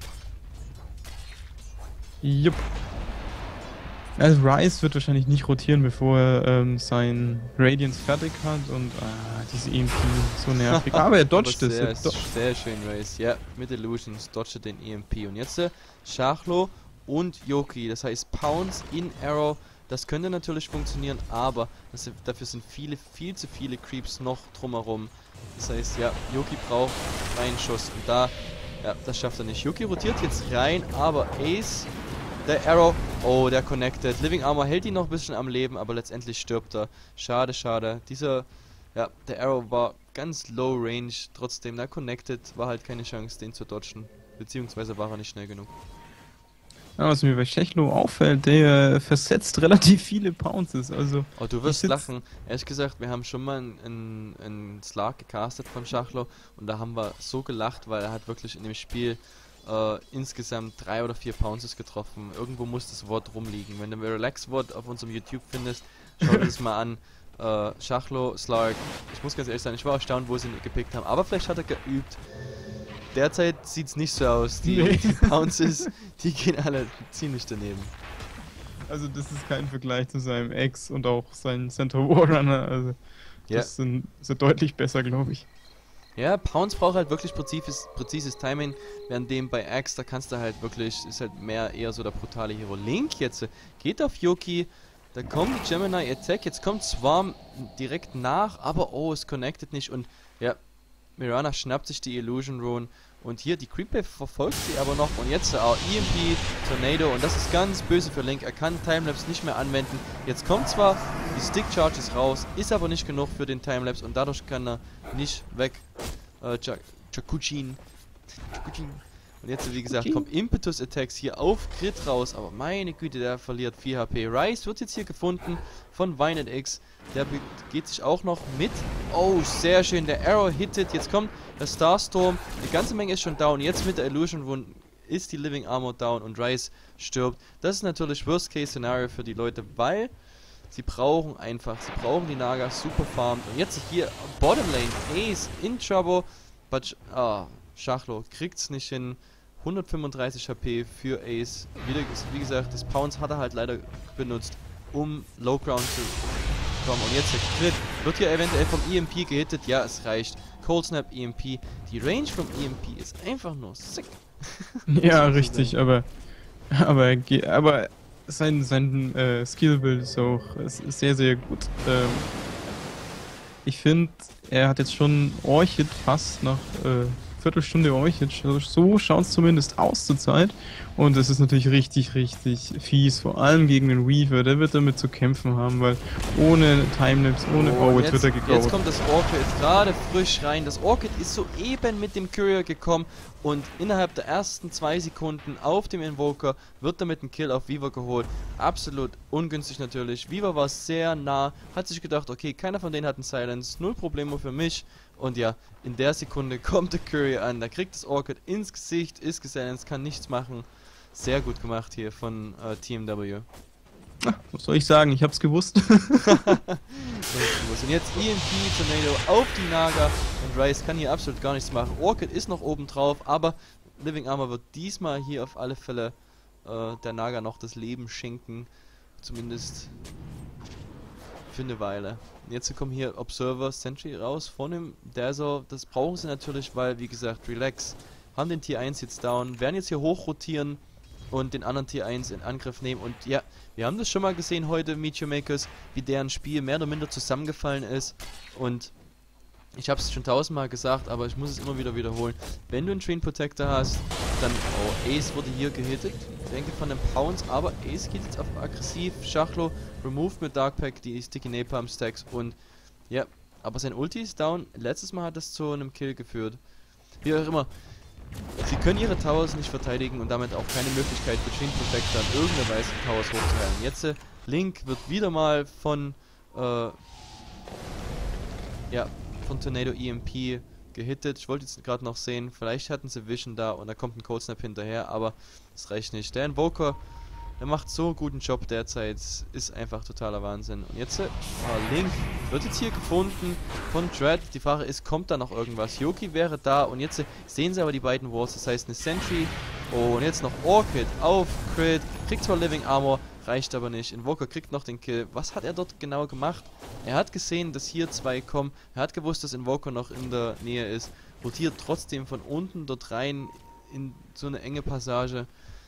Jupp. Also Ryze wird wahrscheinlich nicht rotieren, bevor er ähm, sein Radiance fertig hat und ah, diese E M P so nervig. Aber er dodgt es. Sehr, do sehr schön, Ryze. Ja, mit Illusions dodgt den E M P. Und jetzt äh, Schachlo und Yoki. Das heißt Pounce in Arrow. Das könnte natürlich funktionieren, aber das, dafür sind viele, viel zu viele Creeps noch drumherum. Das heißt, ja, Yoki braucht einen Schuss und da, ja, das schafft er nicht. Yoki rotiert jetzt rein, aber Ace, der Arrow, oh, der connected. Living Armor hält ihn noch ein bisschen am Leben, aber letztendlich stirbt er. Schade, schade. Dieser, ja, der Arrow war ganz low range, trotzdem, da connected, war halt keine Chance, den zu dodgen. Beziehungsweise war er nicht schnell genug. Ja, was mir bei Schechlo auffällt, der versetzt relativ viele Pounces, also... Oh, du wirst lachen. Ehrlich gesagt, wir haben schon mal einen, einen Slark gecastet von Schachlo und da haben wir so gelacht, weil er hat wirklich in dem Spiel äh, insgesamt drei oder vier Pounces getroffen. Irgendwo muss das Wort rumliegen. Wenn du ein Relax-Wort auf unserem YouTube findest, schau dir das mal an. Äh, Schachlo, Slark, ich muss ganz ehrlich sein, ich war erstaunt, wo sie ihn gepickt haben, aber vielleicht hat er geübt. Derzeit sieht es nicht so aus. Die, Nee. die Pounces, die gehen alle ziemlich daneben. Also das ist kein Vergleich zu seinem Ex und auch seinem Center Warrunner, also Ja. das sind, sind deutlich besser, glaube ich. Ja, Pounce braucht halt wirklich präzises, präzises Timing, während dem bei Axe, da kannst du halt wirklich, ist halt mehr eher so der brutale Hero. Link jetzt, geht auf Yoki, da kommt die Gemini Attack, jetzt kommt Swarm direkt nach, aber oh, es connected nicht und ja, Mirana schnappt sich die Illusion Rune und hier die Creepwave verfolgt sie aber noch und jetzt auch E M P, Tornado und das ist ganz böse für Link, er kann Timelapse nicht mehr anwenden. Jetzt kommt zwar die Die Stick Charge ist raus, ist aber nicht genug für den Timelapse und dadurch kann er nicht weg. Äh, Chakuchin. Und jetzt, wie gesagt, kommt Impetus Attacks hier auf Crit raus, aber meine Güte, der verliert vier H P. Rice wird jetzt hier gefunden von Vinet-X. Der geht sich auch noch mit. Oh, sehr schön, der Arrow hittet. Jetzt kommt der Starstorm. Die ganze Menge ist schon down. Jetzt mit der Illusion Wund ist die Living Armor down und Rice stirbt. Das ist natürlich Worst-Case-Szenario für die Leute, weil sie brauchen einfach, sie brauchen die Naga super farmed. Und jetzt hier Bottom Lane, Ace in Trouble, but, ah, Schachlo kriegt's nicht hin. hundertfünfunddreißig H P für Ace. Wieder, wie gesagt, das Pounce hat er halt leider benutzt, um Low Ground zu kommen. Und jetzt der Crit. Wird hier eventuell vom E M P gehittet? Ja, es reicht. Cold Snap E M P. Die Range vom E M P ist einfach nur sick. Ja, richtig, aber aber aber sein sein äh, Skill-Build ist auch ist, ist sehr, sehr gut. Ähm, ich finde, er hat jetzt schon Orchid fast nach äh, Viertelstunde Orchid. So schaut es zumindest aus zur Zeit. Und es ist natürlich richtig, richtig fies. Vor allem gegen den Weaver. Der wird damit zu kämpfen haben, weil ohne Timelapse, ohne oh, Power wird er gegoat. Jetzt kommt das Orchid gerade frisch rein. Das Orchid ist soeben mit dem Courier gekommen. Und innerhalb der ersten zwei Sekunden auf dem Invoker wird damit ein Kill auf Weaver geholt. Absolut ungünstig natürlich. Weaver war sehr nah. Hat sich gedacht, okay, keiner von denen hat einen Silence. Null Probleme für mich. Und ja, in der Sekunde kommt der Courier an, da kriegt das Orchid ins Gesicht, ist gesilenced, kann nichts machen. Sehr gut gemacht hier von äh, T M W. Ach, was soll ich sagen, ich hab's gewusst. Und jetzt E M P, Tornado auf die Naga und Rice kann hier absolut gar nichts machen. Orchid ist noch oben drauf, aber Living Armor wird diesmal hier auf alle Fälle äh, der Naga noch das Leben schenken. Zumindest für eine Weile. Jetzt kommen hier Observer Sentry raus von dem Dazzle. Das brauchen sie natürlich, weil, wie gesagt, Relax haben den Tier eins jetzt down, werden jetzt hier hochrotieren und den anderen Tier eins in Angriff nehmen. Und ja, wir haben das schon mal gesehen heute, Meteor Makers, wie deren Spiel mehr oder minder zusammengefallen ist. Und ich habe es schon tausendmal gesagt, aber ich muss es immer wieder wiederholen. Wenn du einen Train Protector hast, dann... Oh, Ace wurde hier gehittet. Ich denke von dem Pounce, aber Ace geht jetzt auf aggressiv. Schachlo removed mit Dark Pack die Sticky Napalm Stacks und... Ja, aber sein Ulti ist down. Letztes Mal hat das zu einem Kill geführt. Wie auch immer. Sie können ihre Towers nicht verteidigen und damit auch keine Möglichkeit für Train Protector in irgendeiner Weise Towers hochzuhalten. Jetzt äh, Link wird wieder mal von... Äh, ja... von Tornado E M P gehittet. Ich wollte jetzt gerade noch sehen, vielleicht hatten sie Vision da und da kommt ein Cold Snap hinterher, aber das reicht nicht. Der Invoker, der macht so einen guten Job derzeit, ist einfach totaler Wahnsinn. Und jetzt, äh, Link wird jetzt hier gefunden von Dread. Die Frage ist, kommt da noch irgendwas? Yoki wäre da und jetzt äh, sehen sie aber die beiden Walls, das heißt eine Sentry. Oh, und jetzt noch Orchid auf Crit, kriegt zwar Living Armor, reicht aber nicht. Invoker kriegt noch den Kill. Was hat er dort genau gemacht? Er hat gesehen, dass hier zwei kommen. Er hat gewusst, dass Invoker noch in der Nähe ist. Rotiert trotzdem von unten dort rein in so eine enge Passage.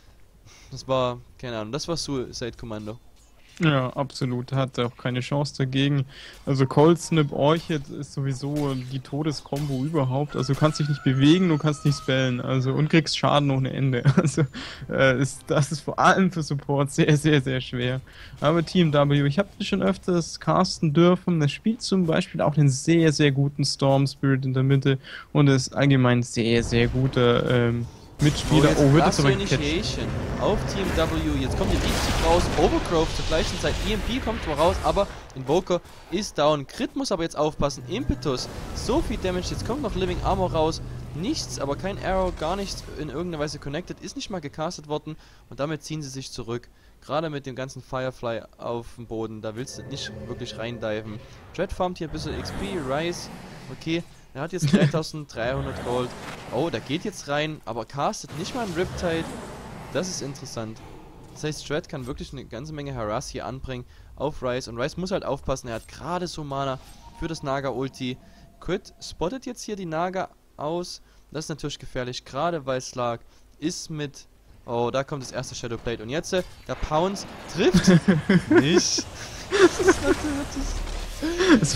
Das war, keine Ahnung, das war Suicide Kommando. Ja, absolut. Hat auch keine Chance dagegen. Also Cold Snap Orchid ist sowieso die Todeskombo überhaupt. Also du kannst dich nicht bewegen, du kannst nicht spellen. Also und kriegst Schaden ohne Ende. Also äh, ist, das ist vor allem für Support sehr, sehr, sehr schwer. Aber T M W, ich habe schon öfters casten dürfen. Das spielt zum Beispiel auch einen sehr, sehr guten Storm Spirit in der Mitte und ist allgemein sehr, sehr guter ähm, Mitspieler. Oh, oh, wird das aber Initiation auf T M W. Jetzt kommt der Deep raus. Overgrowth zur gleichen Zeit. E M P kommt zwar raus, aber Invoker ist down. Crit muss aber jetzt aufpassen. Impetus. So viel Damage. Jetzt kommt noch Living Armor raus. Nichts, aber kein Arrow, gar nichts in irgendeiner Weise connected. Ist nicht mal gecastet worden. Und damit ziehen sie sich zurück. Gerade mit dem ganzen Firefly auf dem Boden. Da willst du nicht wirklich reindiven. Dread farmt hier ein bisschen X P. Rice. Okay. Er hat jetzt dreitausenddreihundert Gold. Oh, der geht jetzt rein, aber castet nicht mal ein Riptide. Das ist interessant. Das heißt, Dread kann wirklich eine ganze Menge Harass hier anbringen auf Rice. Und Rice muss halt aufpassen, er hat gerade so Mana für das Naga-Ulti. Crit spottet jetzt hier die Naga aus. Das ist natürlich gefährlich, gerade weil Slark ist mit... Oh, da kommt das erste Shadowblade. Und jetzt, äh, der Pounce trifft nicht. Das ist natürlich...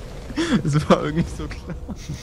Es war irgendwie so klar.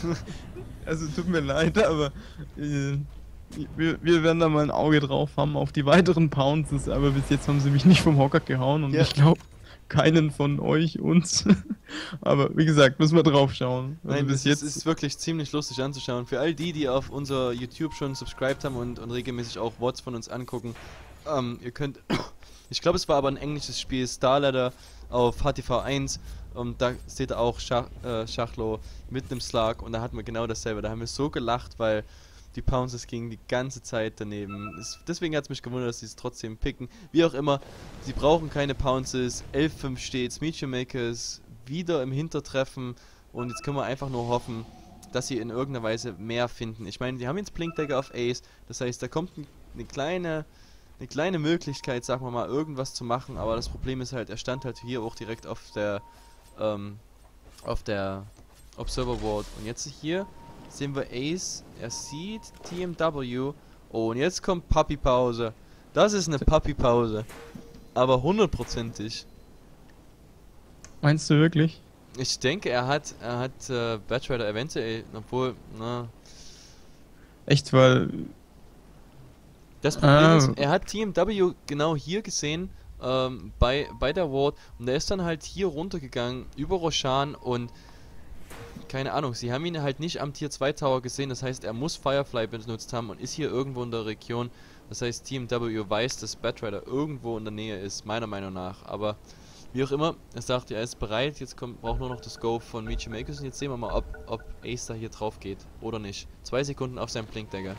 Also tut mir leid, aber äh, wir, wir werden da mal ein Auge drauf haben auf die weiteren Pounces, aber bis jetzt haben sie mich nicht vom Hocker gehauen und ja. Ich glaube, keinen von euch, uns. Aber wie gesagt, müssen wir drauf schauen. Also Nein, bis das ist, jetzt. ist wirklich ziemlich lustig anzuschauen. Für all die, die auf unser YouTube schon subscribed haben und, und regelmäßig auch V O Ds von uns angucken, ähm, ihr könnt, ich glaube es war aber ein englisches Spiel, Starladder auf H T V eins, und da seht ihr auch Schach, äh, Schachlo mit einem Slug, und da hatten wir genau dasselbe. Da haben wir so gelacht, weil die Pounces gingen die ganze Zeit daneben. Es, deswegen hat es mich gewundert, dass sie es trotzdem picken. Wie auch immer, sie brauchen keine Pounces. elf fünf steht's, Meteor Makers wieder im Hintertreffen, und jetzt können wir einfach nur hoffen, dass sie in irgendeiner Weise mehr finden. Ich meine, die haben jetzt Blinkdagger auf Ace, das heißt, da kommt ein, eine kleine eine kleine Möglichkeit, sagen wir mal, irgendwas zu machen, aber das Problem ist halt, er stand halt hier auch direkt auf der ähm, auf der Observer Ward, und jetzt hier sehen wir Ace, er sieht T M W, oh, und jetzt kommt Puppy-Pause. Das ist eine Puppy-Pause, aber hundertprozentig. Meinst du wirklich? Ich denke, er hat, er hat äh, Batrider eventuell, obwohl, na. Echt, weil. Das Problem Ah, ist, er hat T M W genau hier gesehen, ähm, bei, bei der Ward, und er ist dann halt hier runtergegangen, über Roshan, und keine Ahnung, sie haben ihn halt nicht am Tier zwei Tower gesehen, das heißt, er muss Firefly benutzt haben und ist hier irgendwo in der Region. Das heißt, T M W weiß, dass Batrider irgendwo in der Nähe ist, meiner Meinung nach, aber wie auch immer, er sagt, er ist bereit, jetzt kommt, braucht nur noch das Go von Meteor Makers, und jetzt sehen wir mal, ob, ob Ace da hier drauf geht oder nicht. Zwei Sekunden auf seinem Blinkdagger.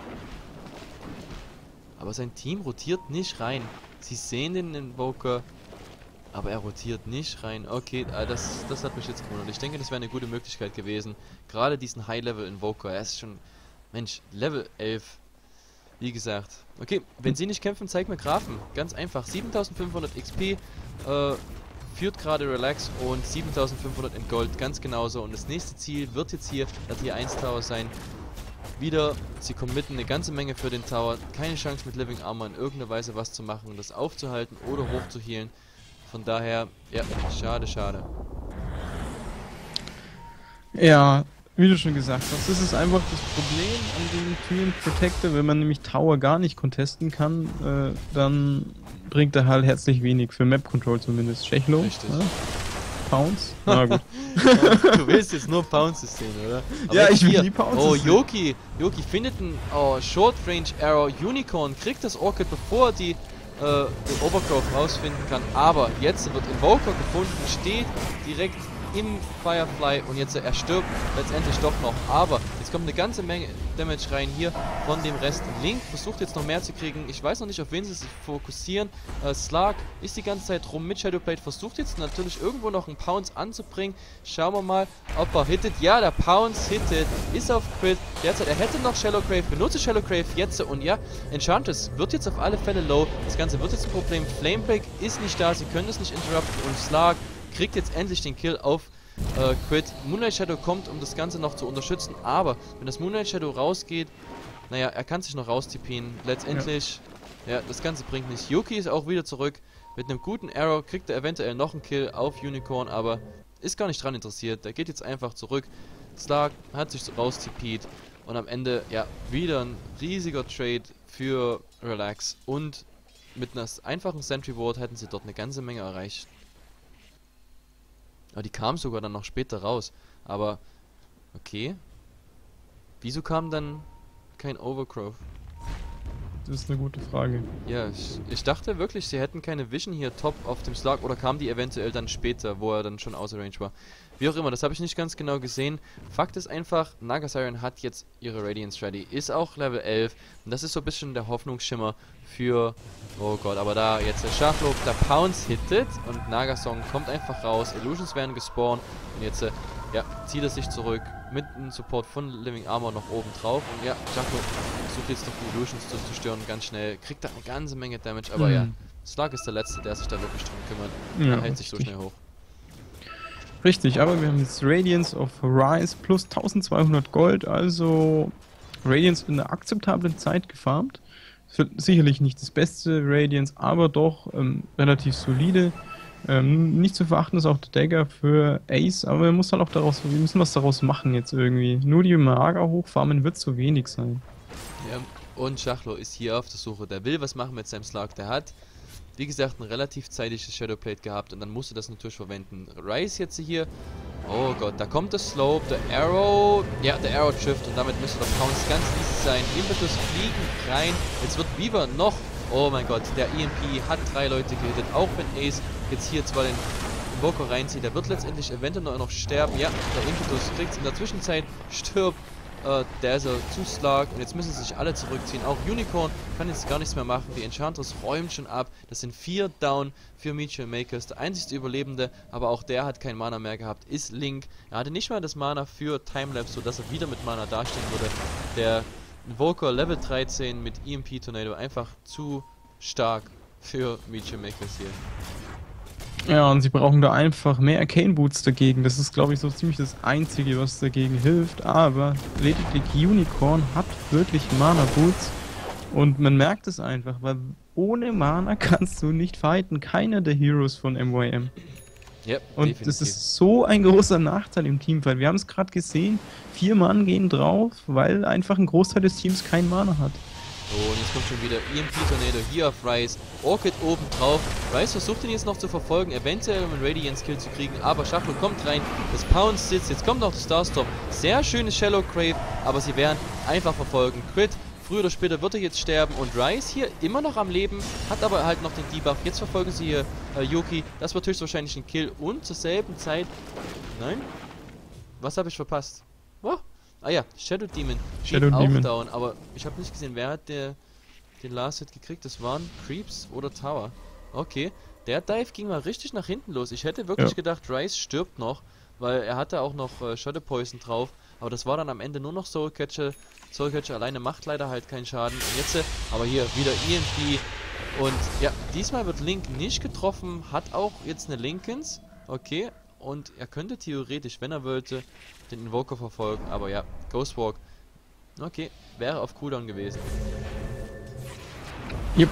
Aber sein Team rotiert nicht rein. Sie sehen den Invoker, aber er rotiert nicht rein. Okay, äh, das, das hat mich jetzt gewundert. Ich denke, das wäre eine gute Möglichkeit gewesen. Gerade diesen High-Level-Invoker, er ist schon, Mensch, Level elf. Wie gesagt. Okay, wenn sie nicht kämpfen, zeig mir Graphen. Ganz einfach. siebentausendfünfhundert X P, äh, führt gerade Relax, und siebentausendfünfhundert in Gold, ganz genauso. Und das nächste Ziel wird jetzt hier der Tier eins Tower sein. Wieder, sie committen eine ganze Menge für den Tower. Keine Chance mit Living Armor in irgendeiner Weise was zu machen, das aufzuhalten oder hoch zu healen. Von daher, ja, schade, schade. ja, wie du schon gesagt hast, das ist einfach das Problem an dem Treant Protector. Wenn man nämlich Tower gar nicht contesten kann, äh, dann bringt er halt herzlich wenig, für Map Control zumindest. Schechlo, Richtig. ja? Pounce, na gut. Du willst jetzt nur Pounces sehen, oder? Aber Ja, jetzt ich will hier, die Pounces Oh, sehen. Yoki, Yoki findet einen oh, Short Range Arrow. Unicorn kriegt das Orchid, bevor er die, äh, den Overgrowth rausfinden kann. Aber jetzt wird Invoker gefunden, steht direkt im Firefly, und jetzt äh, er stirbt letztendlich doch noch. Aber jetzt kommt eine ganze Menge Damage rein hier von dem Rest. Link versucht jetzt noch mehr zu kriegen. Ich weiß noch nicht, auf wen sie sich fokussieren. Äh, Slark ist die ganze Zeit rum mit Shadowblade, versucht jetzt natürlich irgendwo noch einen Pounce anzubringen. Schauen wir mal, ob er hittet. Ja, der Pounce hittet, ist auf Crit. Derzeit, er hätte noch Shallow Grave, benutze Shallow Grave jetzt, und ja, Enchantress wird jetzt auf alle Fälle low. Das Ganze wird jetzt ein Problem. Flamebreak ist nicht da, sie können es nicht interrupten, und Slark kriegt jetzt endlich den Kill auf äh, Crit. Moonlight Shadow kommt, um das Ganze noch zu unterstützen, aber wenn das Moonlight Shadow rausgeht, naja, er kann sich noch raustippen. Letztendlich, ja. ja, das Ganze bringt nichts. Yuki ist auch wieder zurück. Mit einem guten Arrow kriegt er eventuell noch einen Kill auf Unicorn, aber ist gar nicht dran interessiert. Der geht jetzt einfach zurück. Stark hat sich raustippiert, und am Ende, ja, wieder ein riesiger Trade für Relax, und mit einer einfachen Sentry Ward hätten sie dort eine ganze Menge erreicht. Aber die kam sogar dann noch später raus. Aber, okay. Wieso kam dann kein Overgrowth? Das ist eine gute Frage. Ja, ich, ich dachte wirklich, sie hätten keine Vision hier top auf dem Slug, oder kam die eventuell dann später, wo er dann schon außer Range war. Wie auch immer, das habe ich nicht ganz genau gesehen. Fakt ist einfach, Naga Siren hat jetzt ihre Radiance ready, ist auch Level elf, und das ist so ein bisschen der Hoffnungsschimmer für, oh Gott, aber da jetzt der Schachlob, der Pounce hittet, und Nagasong kommt einfach raus, Illusions werden gespawnt, und jetzt, äh, ja, zieht er sich zurück, mit dem Support von Living Armor noch oben drauf, und ja, Schachlob versucht jetzt noch die Illusions zu zerstören, ganz schnell, kriegt da eine ganze Menge Damage, aber Mhm. ja, Slug ist der Letzte, der sich da wirklich drum kümmert, Ja, er hält sich so richtig. schnell hoch. Richtig, aber wir haben jetzt Radiance of Rise plus eintausendzweihundert Gold, also Radiance in einer akzeptablen Zeit gefarmt. Es wird sicherlich nicht das beste Radiance, aber doch ähm, relativ solide. Ähm, nicht zu verachten ist auch der Dagger für Ace, aber man muss halt auch daraus, wir müssen was daraus machen jetzt irgendwie. Nur die Maga hochfarmen wird zu wenig sein. Ja, und Schachlo ist hier auf der Suche, der will was machen mit seinem Slug, der hat wie gesagt, ein relativ zeitliches Shadowplate gehabt und dann musste das natürlich verwenden. Ryze jetzt hier, oh Gott, da kommt der Slope, der Arrow, ja, der Arrow trifft und damit müsste der Pounce ganz easy sein. Impetus fliegen rein, jetzt wird Weaver noch, oh mein Gott, der E M P hat drei Leute gehittet, auch wenn Ace jetzt hier zwar den Invoker reinzieht, der wird letztendlich eventuell noch sterben, ja, der Impetus kriegt es in der Zwischenzeit, stirbt, Uh, der ist zu stark und jetzt müssen sich alle zurückziehen. Auch Unicorn kann jetzt gar nichts mehr machen. Die Enchantress räumt schon ab. Das sind vier down für Meteor Makers. Der einzigste Überlebende, aber auch der hat kein Mana mehr gehabt, ist Link. Er hatte nicht mal das Mana für Timelapse, sodass er wieder mit Mana dastehen würde. Der Invoker Level dreizehn mit E M P Tornado einfach zu stark für Meteor Makers hier. Ja, und sie brauchen da einfach mehr Arcane Boots dagegen. Das ist, glaube ich, so ziemlich das Einzige, was dagegen hilft. Aber lediglich Unicorn hat wirklich Mana Boots. Und man merkt es einfach, weil ohne Mana kannst du nicht fighten. Keiner der Heroes von M Y M. Yep, und definitiv. Das ist so ein großer Nachteil im Teamfight. Wir haben es gerade gesehen, vier Mann gehen drauf, weil einfach ein Großteil des Teams kein Mana hat. So, und jetzt kommt schon wieder E M P Tornado hier auf Ryze. Orchid oben drauf. Ryze versucht ihn jetzt noch zu verfolgen, eventuell um einen Radiance Kill zu kriegen, aber Schachlo kommt rein. Das Pounce sitzt, jetzt kommt noch der Starstorm. Sehr schönes Shallow Grave, aber sie werden einfach verfolgen. Crit, früher oder später wird er jetzt sterben und Ryze hier immer noch am Leben, hat aber halt noch den Debuff. Jetzt verfolgen sie hier äh, Yuki. Das wird höchstwahrscheinlich ein Kill und zur selben Zeit... Nein? Was habe ich verpasst? Oh. Ah ja, Shadow Demon Shadow geht auch Demon. down, aber ich habe nicht gesehen, wer hat der, den Last Hit gekriegt? Das waren Creeps oder Tower. Okay, der Dive ging mal richtig nach hinten los. Ich hätte wirklich Ja. gedacht, Ryze stirbt noch, weil er hatte auch noch äh, Shadow Poison drauf, aber das war dann am Ende nur noch Soul Catcher. Soul Catcher alleine macht leider halt keinen Schaden. Und jetzt, äh, aber hier wieder E M P und ja, diesmal wird Link nicht getroffen, hat auch jetzt eine Linkens. Okay. Und er könnte theoretisch, wenn er wollte, den Invoker verfolgen. Aber ja, Ghostwalk. Okay, wäre auf Cooldown gewesen. Yep.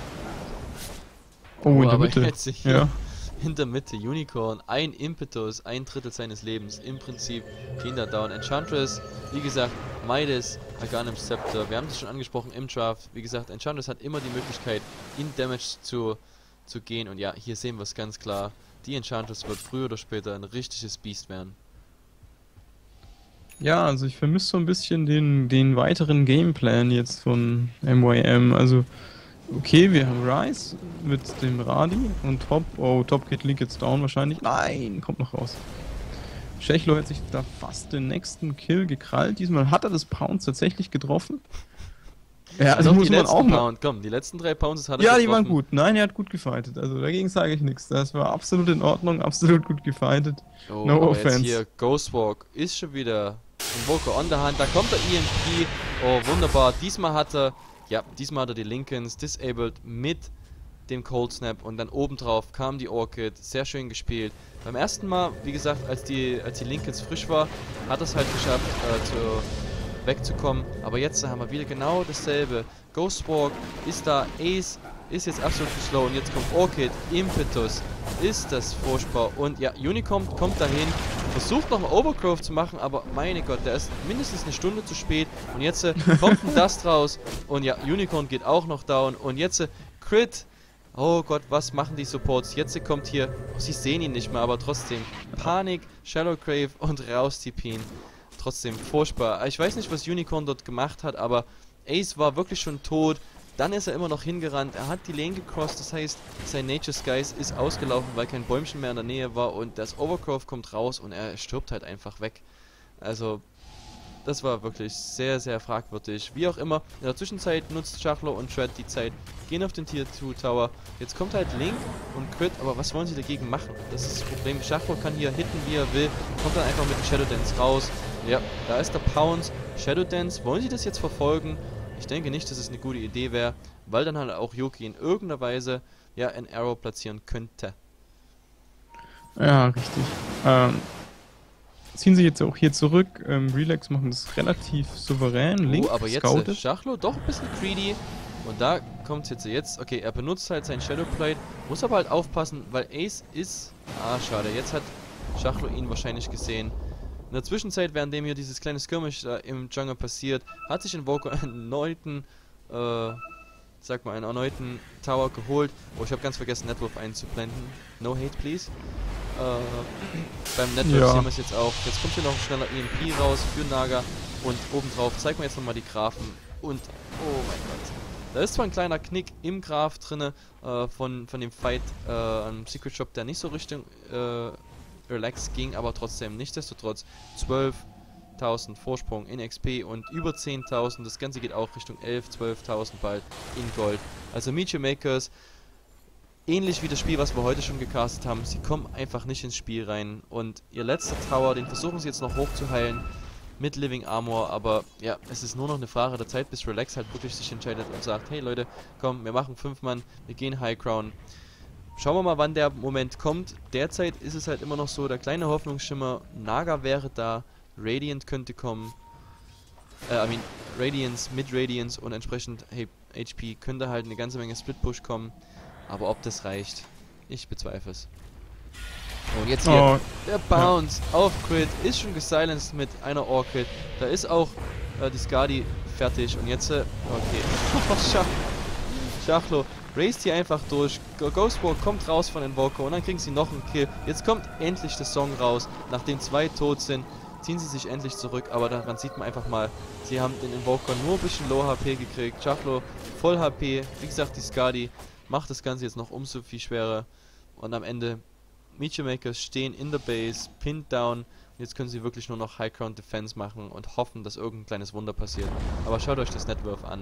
Oh, in der aber Mitte. jetzt hier Ja. in der Mitte Unicorn, ein Impetus, ein Drittel seines Lebens. Im Prinzip Kinder down. Enchantress, wie gesagt, Midas, Arcanum Scepter. Wir haben es schon angesprochen im Draft. Wie gesagt, Enchantress hat immer die Möglichkeit, in Damage zu, zu gehen. Und ja, hier sehen wir es ganz klar. Die Enchantress wird früher oder später ein richtiges Biest werden. Ja, also ich vermisse so ein bisschen den, den weiteren Gameplan jetzt von M Y M. Also, okay, wir haben Ryze mit dem Radi und Top. Oh, Top geht Link jetzt down wahrscheinlich. Nein, kommt noch raus. Schechlo hat sich da fast den nächsten Kill gekrallt. Diesmal hat er das Pounce tatsächlich getroffen. Ja, also Doch, muss die man letzten auch mal. Pound, komm, die letzten drei Pounces hat er Ja, die getroffen. waren gut. Nein, er hat gut gefightet. Also dagegen sage ich nichts. Das war absolut in Ordnung, absolut gut gefightet. Oh, No aber offense. jetzt hier Ghostwalk ist schon wieder Invoker on the hand. Da kommt der E M P. Oh, wunderbar. Diesmal hat er, ja, diesmal hat er die Linkens disabled mit dem Cold Snap und dann obendrauf kam die Orchid. Sehr schön gespielt. Beim ersten Mal, wie gesagt, als die, als die Linkens frisch war, hat er es halt geschafft, äh, zu, wegzukommen. Aber jetzt haben wir wieder genau dasselbe. Ghostwalk ist da, Ace ist jetzt absolut zu slow und jetzt kommt Orchid, Impetus, ist das furchtbar und ja, Unicorn kommt dahin, versucht noch einen Overgrowth zu machen, aber meine Gott, der ist mindestens eine Stunde zu spät und jetzt äh, kommt ein Dust raus und ja, Unicorn geht auch noch down und jetzt äh, Crit, oh Gott, was machen die Supports, jetzt äh, kommt hier, oh, sie sehen ihn nicht mehr, aber trotzdem, Panik, Shallow Grave und raus T P. Trotzdem furchtbar, ich weiß nicht, was Unicorn dort gemacht hat, aber Ace war wirklich schon tot. Dann ist er immer noch hingerannt. Er hat die Lane gecrossed. Das heißt, sein Nature Skies ist ausgelaufen, weil kein Bäumchen mehr in der Nähe war. Und das Overgrowth kommt raus und er stirbt halt einfach weg. Also, das war wirklich sehr, sehr fragwürdig. Wie auch immer, in der Zwischenzeit nutzt Schachlo und Shred die Zeit, gehen auf den Tier zwei Tower. Jetzt kommt halt Link und Crit, aber was wollen sie dagegen machen? Das ist das Problem. Schachlo kann hier hitten, wie er will. Kommt dann einfach mit dem Shadow Dance raus. Ja, da ist der Pounce. Shadow Dance, wollen sie das jetzt verfolgen? Ich denke nicht, dass es eine gute Idee wäre, weil dann halt auch Yuki in irgendeiner Weise ja ein Arrow platzieren könnte. Ja, richtig. Ähm, ziehen sich jetzt auch hier zurück. Ähm, Relax machen das relativ souverän. Link Oh, aber jetzt äh, scoutet. Schachlo doch ein bisschen greedy. Und da kommt es jetzt jetzt. Okay, er benutzt halt sein Shadow Blade, muss aber halt aufpassen, weil Ace ist... Ah, schade. Jetzt hat Schachlo ihn wahrscheinlich gesehen. In der Zwischenzeit, währenddem hier dieses kleine Skirmish äh, im Jungle passiert, hat sich Invoker einen erneuten, äh, sag mal, einen erneuten Tower geholt. Oh, ich habe ganz vergessen, Netwurf einzublenden. No hate, please. Äh, beim Netwurf Ja. sehen wir es jetzt auch. Jetzt kommt hier noch ein schneller E M P raus für Naga. Und obendrauf zeigen wir jetzt nochmal die Graphen. Und, oh mein Gott. Da ist zwar ein kleiner Knick im Graph drinne, äh, von, von dem Fight äh, am Secret Shop, der nicht so Richtung äh, Relax ging, aber trotzdem, nichtsdestotrotz, zwölftausend Vorsprung in X P und über zehntausend, das Ganze geht auch Richtung elf, zwölftausend bald in Gold. Also Meet Your Makers, ähnlich wie das Spiel, was wir heute schon gecastet haben, sie kommen einfach nicht ins Spiel rein und ihr letzter Tower, den versuchen sie jetzt noch hochzuheilen mit Living Armor, aber ja, es ist nur noch eine Frage der Zeit, bis Relax halt wirklich sich entscheidet und sagt, hey Leute, komm, wir machen fünf Mann, wir gehen High Crown. Schauen wir mal, wann der Moment kommt. Derzeit ist es halt immer noch so, der kleine Hoffnungsschimmer, Naga wäre da, Radiant könnte kommen, äh, I mean, Radiance mit Radiance und entsprechend hey, H P könnte halt eine ganze Menge Split Push kommen, aber ob das reicht, ich bezweifle es. Und jetzt hier, Oh, der Bounce ja. auf Crit ist schon gesilenced mit einer Orchid. Da ist auch äh, die Skadi fertig. Und jetzt, äh, okay. Schach Schachlo raced hier einfach durch. Ghostwalk kommt raus von Invoker und dann kriegen sie noch einen Kill. Jetzt kommt endlich der Song raus. Nachdem zwei tot sind, ziehen sie sich endlich zurück. Aber daran sieht man einfach mal, sie haben den Invoker nur ein bisschen Low H P gekriegt. Schachlo voll H P. Wie gesagt, die Skadi macht das Ganze jetzt noch umso viel schwerer. Und am Ende Meet Your Makers stehen in der Base, pinned down. Und jetzt können sie wirklich nur noch High Ground Defense machen und hoffen, dass irgendein kleines Wunder passiert. Aber schaut euch das Networth an.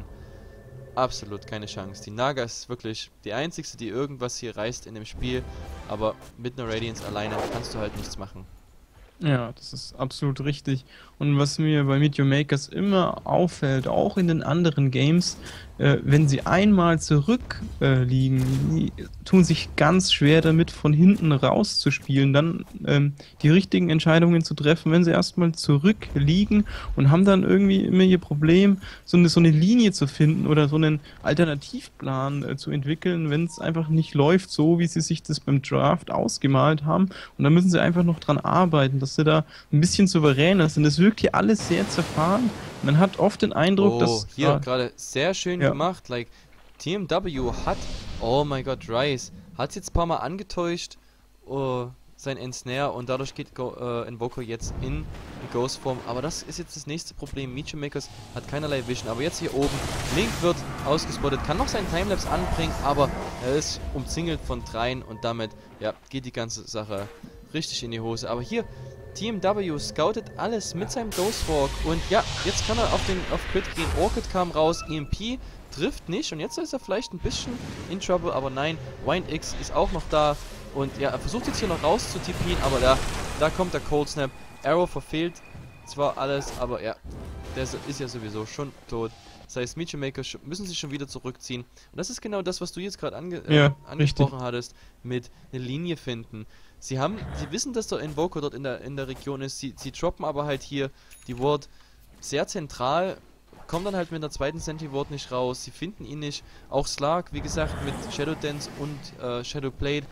Absolut keine Chance. Die Naga ist wirklich die einzigste, die irgendwas hier reißt in dem Spiel. Aber mit einer Radiance alleine kannst du halt nichts machen. ja, das ist absolut richtig. Und was mir bei Meet Your Makers immer auffällt, auch in den anderen Games, äh, wenn sie einmal zurückliegen, äh, liegen, die tun sich ganz schwer damit, von hinten rauszuspielen, dann ähm, die richtigen Entscheidungen zu treffen, wenn sie erstmal zurückliegen und haben dann irgendwie immer ihr Problem, so eine, so eine Linie zu finden oder so einen Alternativplan äh, zu entwickeln, wenn es einfach nicht läuft, so wie sie sich das beim Draft ausgemalt haben. Und da müssen sie einfach noch dran arbeiten, dass sie da ein bisschen souveräner sind. Das wirkt hier alles sehr zerfahren. Man hat oft den Eindruck, Oh, dass... hier ah, gerade sehr schön ja. gemacht. Like, T M W hat, oh mein Gott, Rice, hat jetzt ein paar Mal angetäuscht, oh, sein Ensnare und dadurch geht Go, äh, Invoker jetzt in die Ghost-Form. Aber das ist jetzt das nächste Problem. Meet Your Makers hat keinerlei Vision. Aber jetzt hier oben, Link wird ausgespottet, kann noch seinen Timelapse anbringen, aber er ist umzingelt von dreien und damit, ja, geht die ganze Sache richtig in die Hose. Aber hier, T M W scoutet alles mit seinem Ghostwalk und ja, jetzt kann er auf den auf Crit gehen. Orchid kam raus, E M P trifft nicht und jetzt ist er vielleicht ein bisschen in Trouble, aber nein, Wind X ist auch noch da und ja, er versucht jetzt hier noch raus zu TPen, aber da, da kommt der Cold Snap. Arrow verfehlt zwar alles, aber ja, der ist ja sowieso schon tot. Das heißt, Meet Your Makers müssen sich schon wieder zurückziehen. Und das ist genau das, was du jetzt gerade ange äh, Ja, angesprochen richtig. hattest, mit eine Linie finden. Sie haben, sie wissen, dass der Invoker dort in der in der Region ist. Sie, sie droppen aber halt hier die Ward sehr zentral, kommen dann halt mit der zweiten Sentry Ward nicht raus. Sie finden ihn nicht. Auch Slark, wie gesagt, mit Shadow Dance und äh, Shadow Blade.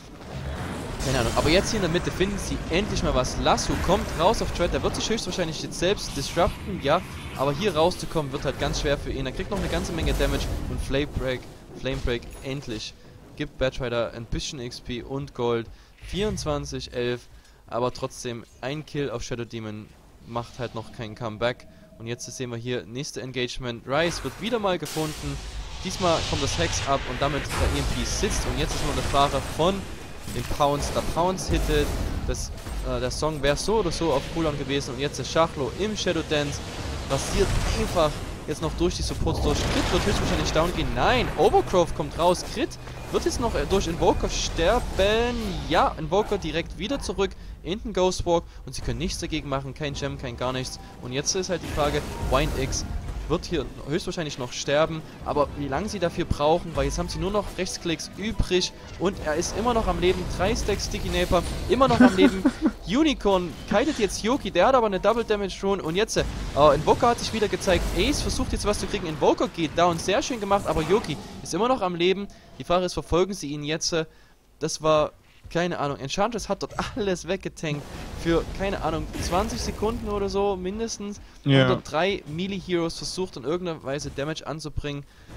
Keine Ahnung. Aber jetzt hier in der Mitte finden sie endlich mal was. Lasso kommt raus auf Tread. Der wird sich höchstwahrscheinlich jetzt selbst disrupten, ja. Aber hier rauszukommen wird halt ganz schwer für ihn. Er kriegt noch eine ganze Menge Damage und Flame Break, Flame Break endlich gibt Batrider ein bisschen X P und Gold. vierundzwanzig elf, aber trotzdem ein Kill auf Shadow Demon macht halt noch kein Comeback. Und jetzt sehen wir hier, nächste Engagement. Rice wird wieder mal gefunden. Diesmal kommt das Hex ab und damit der E M P sitzt. Und jetzt ist nur eine Frage von dem Pounce. Der Pounce hittet. Das, äh, der Song wäre so oder so auf Cooldown gewesen. Und jetzt ist Schachlo im Shadow Dance. Rasiert einfach jetzt noch durch die Supports durch. Crit wird höchstwahrscheinlich down gehen. Nein, Overgrowth kommt raus. Crit wird jetzt noch äh, durch Invoker sterben. Ja, Invoker direkt wieder zurück in den Ghostwalk. Und sie können nichts dagegen machen. Kein Gem, kein gar nichts. Und jetzt ist halt die Frage, Wind X wird hier höchstwahrscheinlich noch sterben, aber wie lange sie dafür brauchen, weil jetzt haben sie nur noch Rechtsklicks übrig und er ist immer noch am Leben. Drei Stacks Sticky Naper, immer noch am Leben. Unicorn kitet jetzt Yoki, der hat aber eine Double Damage schon und jetzt, äh, Invoker hat sich wieder gezeigt. Ace versucht jetzt was zu kriegen, Invoker geht down, sehr schön gemacht, aber Yoki ist immer noch am Leben. Die Frage ist, verfolgen sie ihn jetzt? Äh, das war... Keine Ahnung, Enchantress hat dort alles weggetankt für, keine Ahnung, zwanzig Sekunden oder so mindestens. Ja. Und dort drei Melee-Heroes versucht in irgendeiner Weise Damage anzubringen.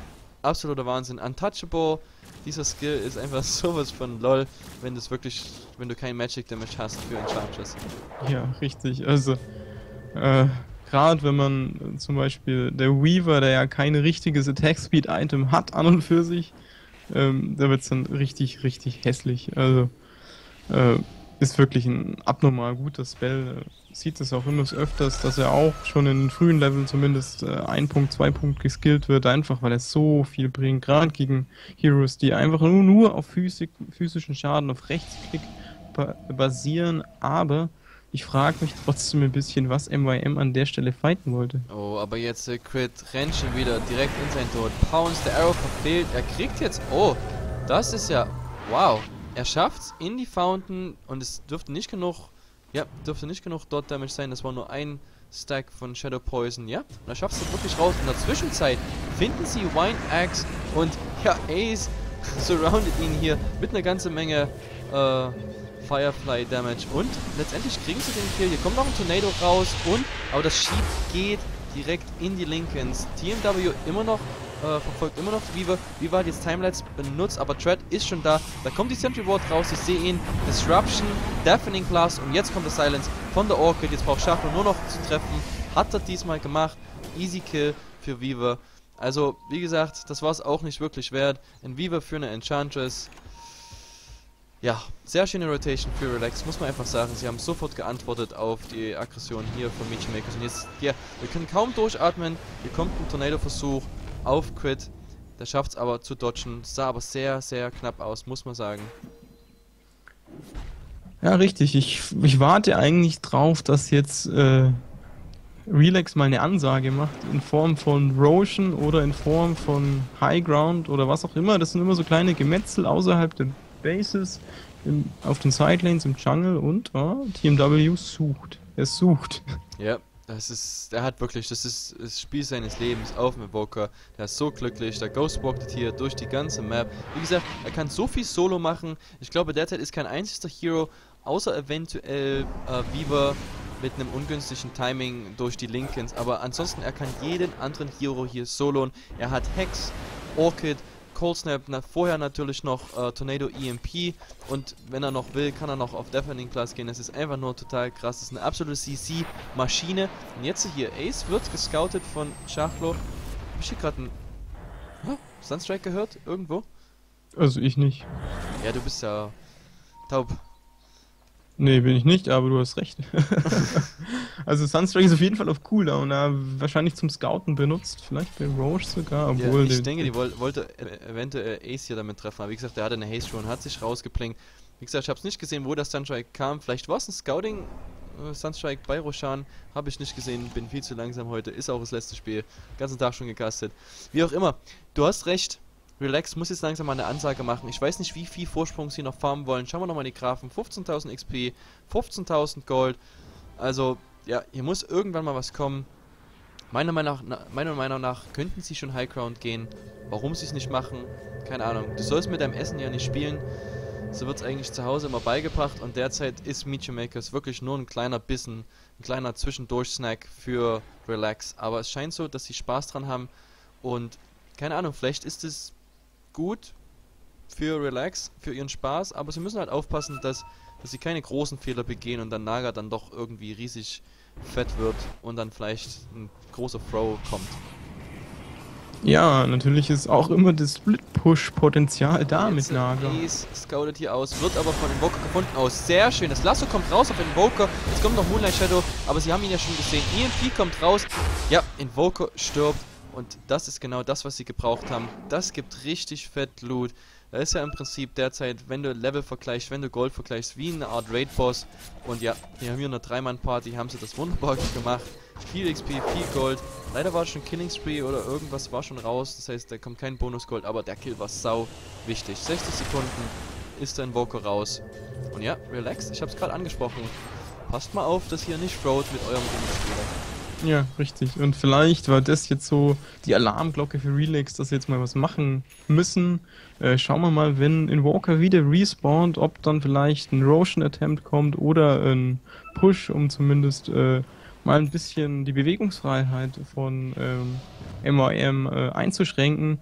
absoluter Wahnsinn. Untouchable, dieser Skill ist einfach sowas von lol, wenn du es wirklich, wenn du kein Magic Damage hast für Enchantress. Ja, richtig. Also, äh, gerade wenn man äh, zum Beispiel der Weaver, der ja kein richtiges Attack Speed Item hat an und für sich, ähm, da wird es dann richtig, richtig hässlich. Also, äh, ist wirklich ein abnormal guter Spell. Äh, Sieht es auch immer öfters, dass er auch schon in frühen Leveln zumindest äh, ein Punkt, zwei Punkt geskillt wird, einfach weil er so viel bringt, gerade gegen Heroes, die einfach nur, nur auf Physik, physischen Schaden, auf Rechtsklick ba basieren, aber ich frage mich trotzdem ein bisschen, was M Y M an der Stelle fighten wollte. Oh, aber jetzt äh, Crit rennt schon wieder direkt in sein Tod. Pounce, der Arrow verfehlt, er kriegt jetzt, oh, das ist ja, wow, er schafft's in die Fountain und es dürfte nicht genug, ja, dürfte nicht genug Dot Damage sein, das war nur ein Stack von Shadow Poison, ja, und er schafft es wirklich raus. In der Zwischenzeit finden sie Wine Axe und ja, Ace surroundet ihn hier mit einer ganzen Menge äh, Firefly Damage und letztendlich kriegen sie den Kill. Hier kommt noch ein Tornado raus und, aber das Sheep geht direkt in die Lincolns. T M W immer noch, äh, verfolgt immer noch die Weaver. Weaver hat jetzt Timelapse benutzt, aber Tread ist schon da. Da kommt die Sentry Ward raus, ich sehe ihn. Disruption, Deafening Class und jetzt kommt der Silence von der Orchid. Jetzt braucht Schachlo nur noch zu treffen. Hat er diesmal gemacht. Easy Kill für Weaver. Also, wie gesagt, das war es auch nicht wirklich wert. Ein Weaver für eine Enchantress. Ja, sehr schöne Rotation für Relax, muss man einfach sagen. Sie haben sofort geantwortet auf die Aggression hier von Michimakers. Und jetzt, ja, wir können kaum durchatmen. Hier kommt ein Tornado-Versuch auf Crit. Der schafft es aber zu dodgen. Sah aber sehr, sehr knapp aus, muss man sagen. Ja, richtig. Ich, ich warte eigentlich drauf, dass jetzt äh, Relax mal eine Ansage macht in Form von Roshan oder in Form von High Ground oder was auch immer. Das sind immer so kleine Gemetzel außerhalb der Bases, im, auf den Sidelanes im Jungle und oh, T M W sucht. Er sucht. Ja, das ist, der hat wirklich, das ist das Spiel seines Lebens auf dem Evoker. Der ist so glücklich, der ghostwalkt hier durch die ganze Map. Wie gesagt, er kann so viel Solo machen. Ich glaube, derzeit ist kein einziger Hero, außer eventuell äh, Weaver mit einem ungünstigen Timing durch die Lincolns. Aber ansonsten, er kann jeden anderen Hero hier soloen. Er hat Hex, Orchid, Cold Snap, na, vorher natürlich noch äh, Tornado E M P und wenn er noch will, kann er noch auf Deafening Class gehen. Das ist einfach nur total krass. Das ist eine absolute C C-Maschine. Und jetzt hier, Ace wird gescoutet von Schachlo. Hab ich hier gerade einen huh? Sunstrike gehört? Irgendwo? Also ich nicht. Ja, du bist ja taub. Nee, bin ich nicht, aber du hast recht. Also Sunstrike ist auf jeden Fall auf Cooldown, äh, wahrscheinlich zum Scouten benutzt, vielleicht bei Roche sogar, obwohl... Ja, ich den, denke, die woll wollte äh, eventuell Ace hier damit treffen, aber wie gesagt, der hatte eine Haste schon, hat sich rausgeplinkt. Wie gesagt, ich habe es nicht gesehen, wo der Sunstrike kam, vielleicht war es ein Scouting äh, Sunstrike bei Roshan, habe ich nicht gesehen, bin viel zu langsam heute, ist auch das letzte Spiel, den ganzen Tag schon gecastet. Wie auch immer, du hast recht. Relax muss jetzt langsam mal eine Ansage machen. Ich weiß nicht, wie viel Vorsprung sie noch farmen wollen. Schauen wir nochmal die Graphen. fünfzehntausend X P, fünfzehntausend Gold. Also, ja, hier muss irgendwann mal was kommen. Meiner Meinung nach, meiner Meinung nach könnten sie schon High Ground gehen. Warum sie es nicht machen, keine Ahnung. Du sollst mit deinem Essen ja nicht spielen. So wird es eigentlich zu Hause immer beigebracht. Und derzeit ist Michimakers wirklich nur ein kleiner Bissen, ein kleiner Zwischendurch-Snack für Relax. Aber es scheint so, dass sie Spaß dran haben. Und, keine Ahnung, vielleicht ist es gut für Relax, für ihren Spaß, aber sie müssen halt aufpassen, dass, dass sie keine großen Fehler begehen und dann Naga dann doch irgendwie riesig fett wird und dann vielleicht ein großer Throw kommt. Ja, natürlich ist auch immer das Split-Push-Potenzial da Jetzt mit Naga. Ace scoutet hier aus, wird aber von Invoker gefunden aus. Sehr schön, das Lasso kommt raus auf Invoker, jetzt kommt noch Moonlight Shadow, aber sie haben ihn ja schon gesehen. E M P kommt raus, ja, Invoker stirbt. Und das ist genau das, was sie gebraucht haben. Das gibt richtig fett Loot. Da ist ja im Prinzip derzeit, wenn du Level vergleichst, wenn du Gold vergleichst, wie eine Art Raid-Boss. Und ja, hier haben wir eine drei-Mann-Party, haben sie das wunderbar gemacht. Viel X P, viel Gold. Leider war schon Killing Spree oder irgendwas war schon raus. Das heißt, da kommt kein Bonus-Gold, aber der Kill war sau wichtig. sechzig Sekunden ist der Invoker raus. Und ja, relax, ich hab's gerade angesprochen. Passt mal auf, dass ihr nicht throwt mit eurem Gegenspieler. Ja, richtig. Und vielleicht war das jetzt so die Alarmglocke für Relax, dass sie jetzt mal was machen müssen. Äh, schauen wir mal, wenn Invoker wieder respawnt, ob dann vielleicht ein Roshan-Attempt kommt oder ein Push, um zumindest äh, mal ein bisschen die Bewegungsfreiheit von ähm, M Y M äh, einzuschränken.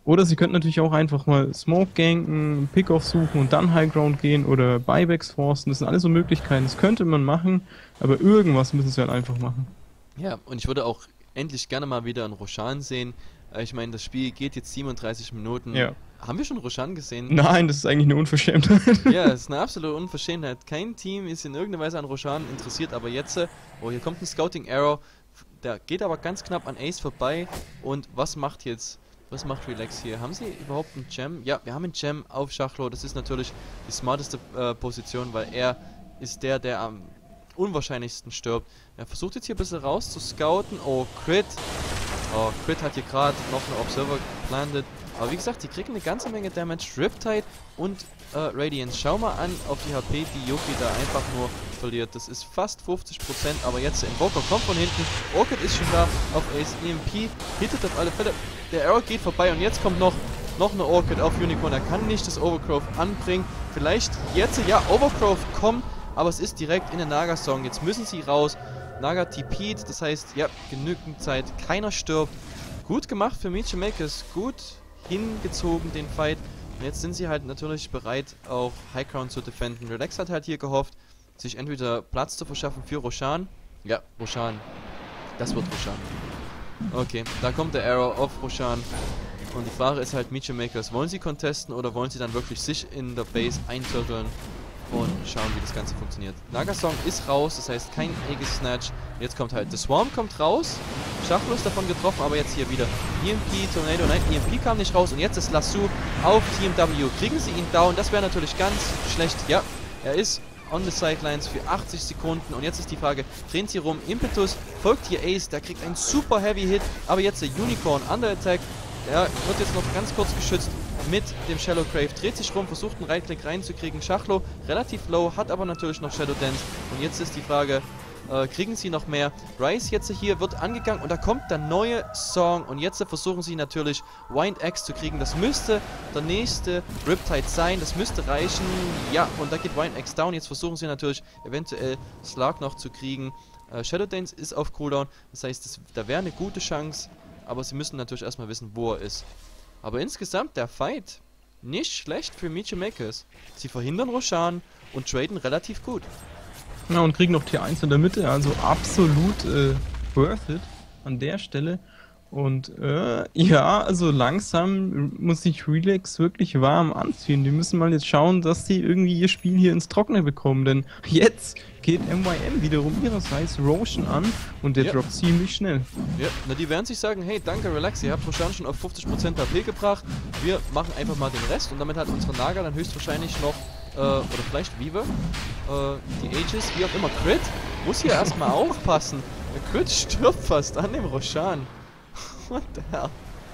Oder sie könnten natürlich auch einfach mal Smoke ganken, Pick-off suchen und dann High Ground gehen oder Buybacks forcen. Das sind alles so Möglichkeiten. Das könnte man machen, aber irgendwas müssen sie halt einfach machen. Ja, und ich würde auch endlich gerne mal wieder einen Roshan sehen. Äh, Ich meine, das Spiel geht jetzt siebenunddreißig Minuten. Ja. Haben wir schon Roshan gesehen? Nein, das ist eigentlich eine Unverschämtheit. Ja, es ist eine absolute Unverschämtheit. Kein Team ist in irgendeiner Weise an Roshan interessiert, aber jetzt, äh, oh, hier kommt ein Scouting Arrow. Der geht aber ganz knapp an Ace vorbei. Und was macht jetzt, was macht Relax hier? Haben sie überhaupt einen Gem? Ja, wir haben einen Gem auf Schachlo. Das ist natürlich die smarteste äh, Position, weil er ist der, der am unwahrscheinlichsten stirbt. Er versucht jetzt hier ein bisschen raus zu scouten. Oh, Crit. Oh, Crit hat hier gerade noch eine Observer geplantet. Aber wie gesagt, die kriegen eine ganze Menge Damage. Riptide und äh, Radiance. Schau mal an auf die H P, die Yuki da einfach nur verliert. Das ist fast fünfzig Prozent, aber jetzt der Invoker kommt von hinten. Orchid ist schon da auf Ace. E M P hittet auf alle Fälle. Der Arrow geht vorbei und jetzt kommt noch, noch eine Orchid auf Unicorn. Er kann nicht das Overgrowth anbringen. Vielleicht jetzt, ja, Overgrowth kommt, aber es ist direkt in den Naga-Song. Jetzt müssen sie raus. Naga T P'd, das heißt, ja, genügend Zeit. Keiner stirbt. Gut gemacht für Meteor Makers. Gut hingezogen, den Fight. Und jetzt sind sie halt natürlich bereit, auch High Ground zu defenden. Relax hat halt hier gehofft, sich entweder Platz zu verschaffen für Roshan. Ja, Roshan. Das wird Roshan. Okay, da kommt der Arrow auf Roshan. Und die Frage ist halt, Meteor Makers, wollen sie contesten oder wollen sie dann wirklich sich in der Base einturteln und schauen, wie das Ganze funktioniert. Nagasong ist raus, das heißt kein Aegis Snatch. Jetzt kommt halt, The Swarm kommt raus. Schachlo ist davon getroffen, aber jetzt hier wieder E M P, Tornado, nein, E M P kam nicht raus und jetzt ist Lasso auf T M W. Kriegen sie ihn down, das wäre natürlich ganz schlecht. Ja, er ist on the sidelines für achtzig Sekunden und jetzt ist die Frage, drehen sie rum, Impetus folgt hier Ace, der kriegt einen super Heavy Hit, aber jetzt der Unicorn, Under Attack, der wird jetzt noch ganz kurz geschützt mit dem Shallow Grave, dreht sich rum, versucht einen Right-Click reinzukriegen. Schachlo relativ low, hat aber natürlich noch Shadow Dance. Und jetzt ist die Frage, äh, kriegen sie noch mehr? Rice jetzt hier wird angegangen und da kommt der neue Song. Und jetzt versuchen sie natürlich Wind Axe zu kriegen. Das müsste der nächste Riptide sein, das müsste reichen. Ja, und da geht Wind Axe down. Jetzt versuchen sie natürlich eventuell Slark noch zu kriegen. Äh, Shadow Dance ist auf Cooldown, das heißt, das, da wäre eine gute Chance. Aber sie müssen natürlich erstmal wissen, wo er ist. Aber insgesamt der Fight nicht schlecht für Meteor Makers. Sie verhindern Roshan und traden relativ gut. Ja, und kriegen noch T eins in der Mitte, also absolut äh, worth it an der Stelle. Und äh, ja, also langsam muss sich Relax wirklich warm anziehen. Die müssen mal jetzt schauen, dass sie irgendwie ihr Spiel hier ins Trockene bekommen. Denn jetzt geht M Y M wiederum ihrerseits Roshan an und der Ja. droppt ziemlich schnell. Ja, na die werden sich sagen, hey, danke Relax, ihr habt Roshan schon auf fünfzig Prozent H P gebracht. Wir machen einfach mal den Rest und damit hat unsere Naga dann höchstwahrscheinlich noch, äh, oder vielleicht Weaver, äh, die Aegis, wie auch immer. Crit muss hier erstmal aufpassen. Der Crit stirbt fast an dem Roshan. What the hell?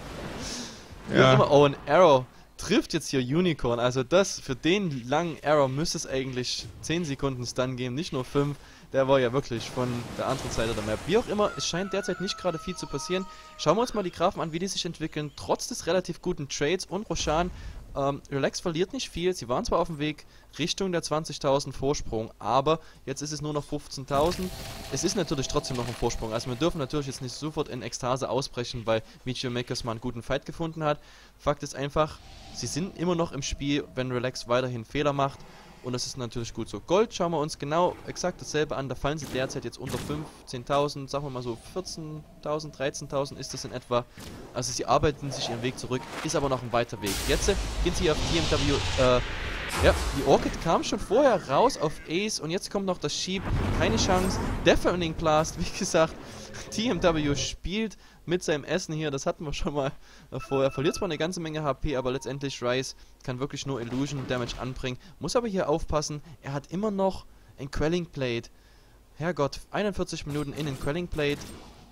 Wie Ja. auch immer. Oh, ein Arrow trifft jetzt hier Unicorn. Also das, für den langen Arrow müsste es eigentlich zehn Sekunden Stun geben, nicht nur fünf. Der war ja wirklich von der anderen Seite der Map. Wie auch immer, es scheint derzeit nicht gerade viel zu passieren. Schauen wir uns mal die Graphen an, wie die sich entwickeln. Trotz des relativ guten Trades und Roshan, ähm, Relax verliert nicht viel. Sie waren zwar auf dem Weg Richtung der zwanzigtausend Vorsprung, aber jetzt ist es nur noch fünfzehntausend. Es ist natürlich trotzdem noch ein Vorsprung. Also wir dürfen natürlich jetzt nicht sofort in Ekstase ausbrechen, weil Meteor Makers mal einen guten Fight gefunden hat. Fakt ist einfach, sie sind immer noch im Spiel, wenn Relax weiterhin Fehler macht. Und das ist natürlich gut so. Gold schauen wir uns genau exakt dasselbe an. Da fallen sie derzeit jetzt unter fünfzehntausend, sagen wir mal so vierzehntausend, dreizehntausend ist das in etwa. Also sie arbeiten sich ihren Weg zurück, ist aber noch ein weiter Weg. Jetzt äh, gehen sie auf T M W, äh, ja, die Orchid kam schon vorher raus auf Ace und jetzt kommt noch das Sheep. Keine Chance. Deafening Blast, wie gesagt, T M W spielt mit seinem Essen hier, das hatten wir schon mal davor. Er verliert zwar eine ganze Menge H P, aber letztendlich Rice kann wirklich nur Illusion Damage anbringen. Muss aber hier aufpassen, er hat immer noch ein Quelling Plate. Herrgott, einundvierzig Minuten in den Quelling Plate.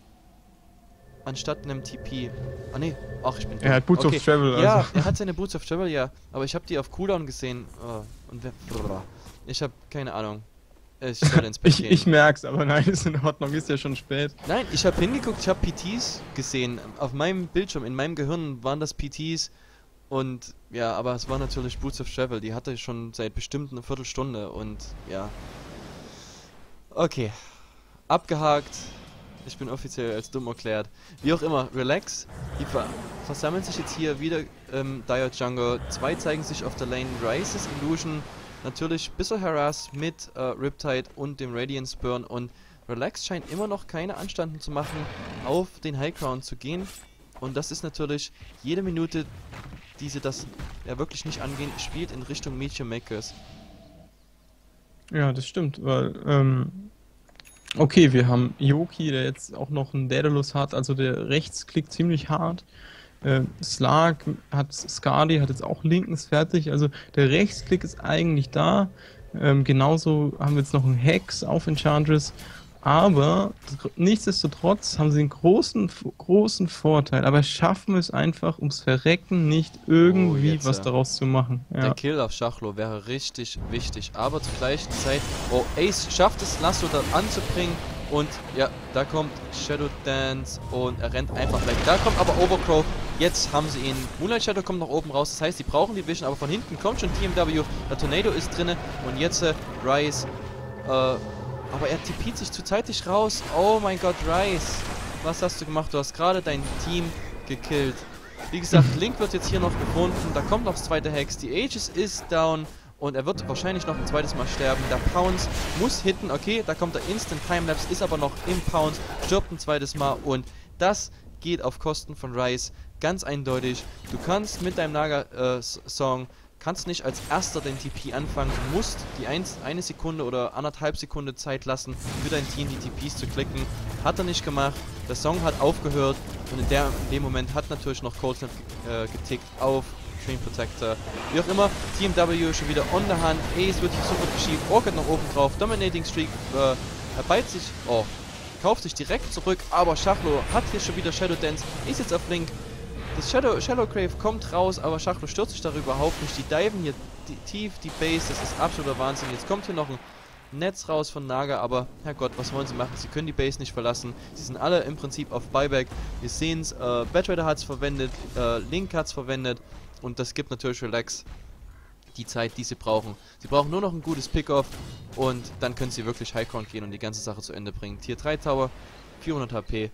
Anstatt einem T P. Ah ne, ach ich bin Er hat Boots okay. of Travel, Ja, also. er hat seine Boots of Travel, ja. Aber ich habe die auf Cooldown gesehen. Oh, und wer, ich habe keine Ahnung. Ich soll ins Bett Ich, gehen. ich merk's, aber nein, ist in Ordnung, ist ja schon spät. Nein, ich habe hingeguckt, ich habe P Ts gesehen. Auf meinem Bildschirm, in meinem Gehirn waren das P Ts. Und ja, aber es war natürlich Boots of Travel. Die hatte ich schon seit bestimmt eine Viertelstunde. Und ja. Okay. Abgehakt. Ich bin offiziell als dumm erklärt. Wie auch immer, relax. Die ver versammeln sich jetzt hier wieder im Dire Jungle. Zwei zeigen sich auf der Lane. Rises Illusion natürlich bisher harassed mit äh, Riptide und dem Radiance Burn. Und Relax scheint immer noch keine Anstanden zu machen, auf den High Ground zu gehen. Und das ist natürlich jede Minute, die sie das ja wirklich nicht angehen, spielt in Richtung Meteor Makers. Ja, das stimmt, weil, ähm, okay, wir haben Yoki, der jetzt auch noch einen Daedalus hat, also der rechts klickt ziemlich hart. Äh, Slark hat, Skadi hat jetzt auch linkens fertig, also der Rechtsklick ist eigentlich da. Ähm, genauso haben wir jetzt noch einen Hex auf Enchantress. Aber nichtsdestotrotz haben sie einen großen, großen Vorteil, aber schaffen es einfach ums Verrecken nicht irgendwie oh, jetzt, was ja. daraus zu machen. Ja. Der Kill auf Schachlo wäre richtig wichtig, aber zur gleichen Zeit, oh, Ace schafft es, Lasso da anzubringen und ja, da kommt Shadow Dance und er rennt einfach weg. Da kommt aber Overgrowth, jetzt haben sie ihn. Moonlight Shadow kommt nach oben raus, das heißt, sie brauchen die Vision, aber von hinten kommt schon T M W, der Tornado ist drinne und jetzt äh, Rise, äh, aber er tipiert sich zu zeitig raus. Oh mein Gott, Rise. Was hast du gemacht? Du hast gerade dein Team gekillt. Wie gesagt, Link wird jetzt hier noch gefunden. Da kommt noch das zweite Hex. Die Aegis ist down. Und er wird wahrscheinlich noch ein zweites Mal sterben. Der Pounce muss hitten. Okay, da kommt der Instant Timelapse. Ist aber noch im Pounce. Stirbt ein zweites Mal. Und das geht auf Kosten von Rise. Ganz eindeutig. Du kannst mit deinem Naga-Song... Äh, kannst nicht als erster den T P anfangen, du musst die eins, eine Sekunde oder anderthalb Sekunde Zeit lassen, für dein Team die T Ps zu klicken. Hat er nicht gemacht, der Song hat aufgehört und in, der, in dem Moment hat natürlich noch Cold Snap äh, getickt auf Dream Protector. Wie auch immer, T M W schon wieder on the hand, Ace wird hier sofort geschiebt, Orchid noch oben drauf, Dominating Streak, äh, er beißt sich, oh, kauft sich direkt zurück, aber Schachlo hat hier schon wieder Shadow Dance, ist jetzt auf Link. Das Shadow, Shadow Grave kommt raus, aber Schachlo stürzt sich darüber überhaupt nicht. Die diven hier die, tief, die Base, das ist absoluter Wahnsinn. Jetzt kommt hier noch ein Netz raus von Naga, aber Herrgott, was wollen sie machen? Sie können die Base nicht verlassen. Sie sind alle im Prinzip auf Buyback. Wir sehen es, äh, Batrider hat es verwendet, äh, Link hat es verwendet und das gibt natürlich Relax die Zeit, die sie brauchen. Sie brauchen nur noch ein gutes Pickoff und dann können sie wirklich High Ground gehen und die ganze Sache zu Ende bringen. Tier drei Tower, vierhundert H P.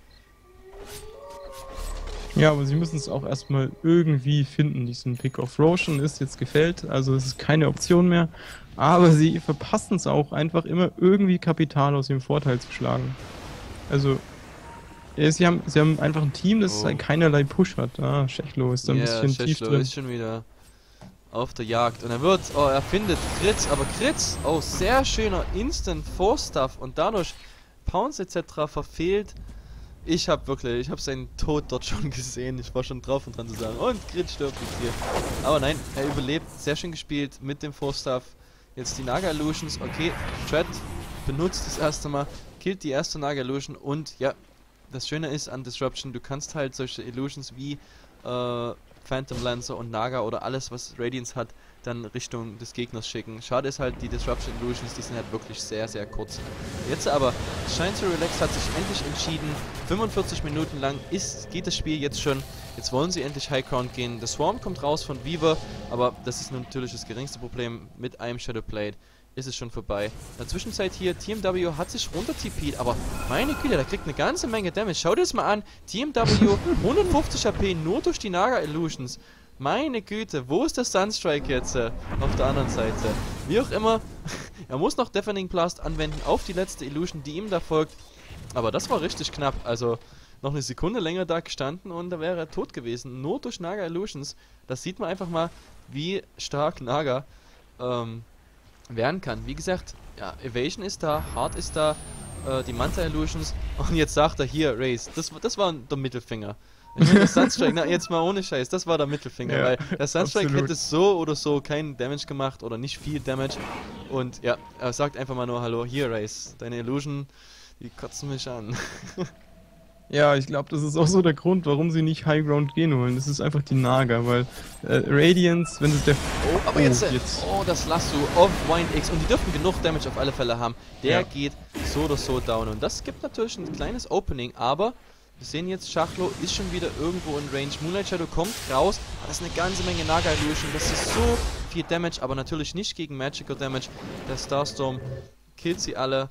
Ja, aber sie müssen es auch erstmal irgendwie finden, diesen Pick-off. Roshan ist jetzt gefällt, also es ist keine Option mehr. Aber sie verpassen es auch einfach immer irgendwie Kapital aus dem Vorteil zu schlagen. Also, ja, sie, haben, sie haben einfach ein Team, das oh. keinerlei Push hat. Ah, Schechlo ist da ein yeah, bisschen tief drin. Ist schon wieder auf der Jagd. Und er wird, oh, er findet Kritz, aber Kritz, oh, sehr schöner Instant Four-Stuff und dadurch Pounce et cetera verfehlt. Ich hab wirklich, ich hab seinen Tod dort schon gesehen. Ich war schon drauf und dran zu sagen, und Grit stirbt jetzt hier. Aber nein, er überlebt. Sehr schön gespielt mit dem Four-Stuff. Jetzt die Naga Illusions. Okay, Thread benutzt das erste Mal, killt die erste Naga Illusion und ja, das Schöne ist an Disruption, du kannst halt solche Illusions wie äh, Phantom Lancer und Naga oder alles, was Radiance hat, dann Richtung des Gegners schicken. Schade ist halt, die Disruption Illusions, die sind halt wirklich sehr, sehr kurz. Jetzt aber, Shine to Relax hat sich endlich entschieden. fünfundvierzig Minuten lang ist, geht das Spiel jetzt schon. Jetzt wollen sie endlich High Ground gehen. Der Swarm kommt raus von Weaver, aber das ist natürlich das geringste Problem. Mit einem Shadowblade ist es schon vorbei. In der Zwischenzeit hier, T M W hat sich runter T P'd, aber meine Güte, der kriegt eine ganze Menge Damage. Schau dir das mal an. T M W, hundertfünfzig H P nur durch die Naga Illusions. Meine Güte, wo ist der Sunstrike jetzt äh, auf der anderen Seite? Wie auch immer, er muss noch Deafening Blast anwenden auf die letzte Illusion, die ihm da folgt. Aber das war richtig knapp, also noch eine Sekunde länger da gestanden und da wäre er tot gewesen. Nur durch Naga Illusions. Das sieht man einfach mal, wie stark Naga ähm, werden kann. Wie gesagt, ja, Evasion ist da, Heart ist da, äh, die Manta Illusions. Und jetzt sagt er hier, Race, das, das war der Mittelfinger. Der Sunstrike, na jetzt mal ohne Scheiß, das war der Mittelfinger, ja, weil der Sunstrike absolut. Hätte so oder so keinen Damage gemacht oder nicht viel Damage. Und ja, er sagt einfach mal nur, hallo, hier Race, deine Illusion, die kotzen mich an. Ja, ich glaube, das ist auch so der Grund, warum sie nicht High Ground gehen wollen. Das ist einfach die Naga, weil äh, Radiance, wenn es der... Oh, aber oh, jetzt, jetzt... Oh, das Lasso auf Wind X und die dürfen genug Damage auf alle Fälle haben. Der ja. geht so oder so down und das gibt natürlich ein kleines Opening, aber... Wir sehen jetzt, Schachlo ist schon wieder irgendwo in Range. Moonlight Shadow kommt raus. Aber das ist eine ganze Menge Naga Illusion. Das ist so viel Damage, aber natürlich nicht gegen Magical Damage. Der Starstorm killt sie alle.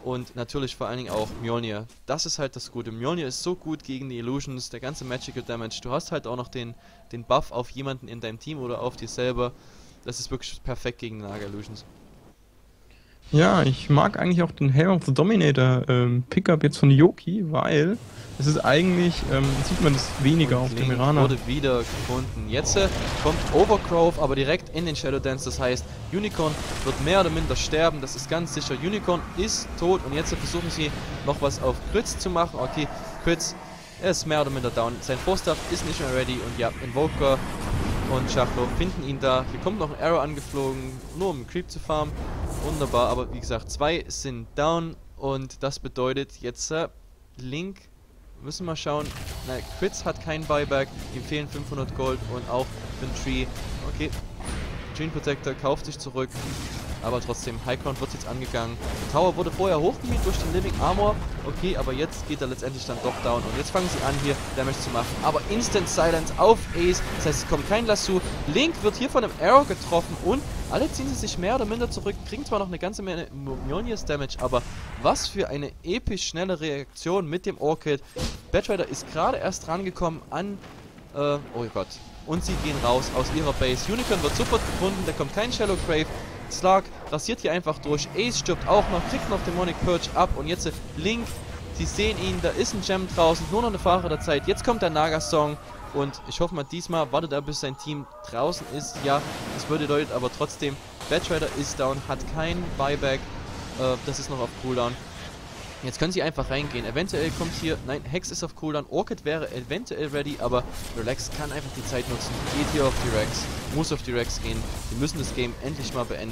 und natürlich vor allen Dingen auch Mjolnir. Das ist halt das Gute. Mjolnir ist so gut gegen die Illusions, der ganze Magical Damage. Du hast halt auch noch den, den Buff auf jemanden in deinem Team oder auf dir selber. Das ist wirklich perfekt gegen Naga Illusions. Ja, ich mag eigentlich auch den Helm of the Dominator ähm, Pickup jetzt von Yoki, weil es ist eigentlich, ähm, sieht man das weniger Und auf dem Link Mirana. wurde wieder gefunden. Jetzt äh, kommt Overgrowth, aber direkt in den Shadow Dance. Das heißt, Unicorn wird mehr oder minder sterben. Das ist ganz sicher. Unicorn ist tot und jetzt äh, versuchen sie noch was auf Krütz zu machen. Okay, Krütz, er ist mehr oder minder down. Sein Vorstaff ist nicht mehr ready und ja, Invoker und Schachlo finden ihn da. Hier kommt noch ein Arrow angeflogen, nur um Creep zu farmen. Wunderbar, aber wie gesagt, zwei sind down und das bedeutet jetzt äh, Link, müssen wir schauen. Na, Krütz hat kein Buyback, ihm fehlen fünfhundert Gold und auch für den Tree. Okay, Gene Protector kauft sich zurück, aber trotzdem, Highground wird jetzt angegangen. Der Tower wurde vorher hochgemiet durch den Living Armor, okay, aber jetzt geht er letztendlich dann doch down und jetzt fangen sie an hier Damage zu machen. Aber Instant Silence auf Ace, das heißt es kommt kein Lasso. Link wird hier von einem Arrow getroffen und alle ziehen sie sich mehr oder minder zurück, kriegen zwar noch eine ganze Menge Mjolnir's Damage, aber was für eine episch schnelle Reaktion mit dem Orchid. Batrider ist gerade erst rangekommen an, äh, oh Gott, und sie gehen raus aus ihrer Base. Unicorn wird sofort gefunden, da kommt kein Shallow Grave. Slark rasiert hier einfach durch, Ace stirbt auch noch, kriegt noch Demonic Purge ab und jetzt Link, sie sehen ihn, da ist ein Gem draußen, nur noch eine Frage der Zeit, jetzt kommt der Naga-Song. Und ich hoffe mal, diesmal wartet er, bis sein Team draußen ist. Ja, das bedeutet aber trotzdem, Batrider ist down, hat kein Buyback. Äh, das ist noch auf Cooldown. Jetzt können sie einfach reingehen. Eventuell kommt hier, nein, Hex ist auf Cooldown. Orchid wäre eventuell ready, aber Relax kann einfach die Zeit nutzen. Geht hier auf die Rex, muss auf die Rex gehen. Wir müssen das Game endlich mal beenden.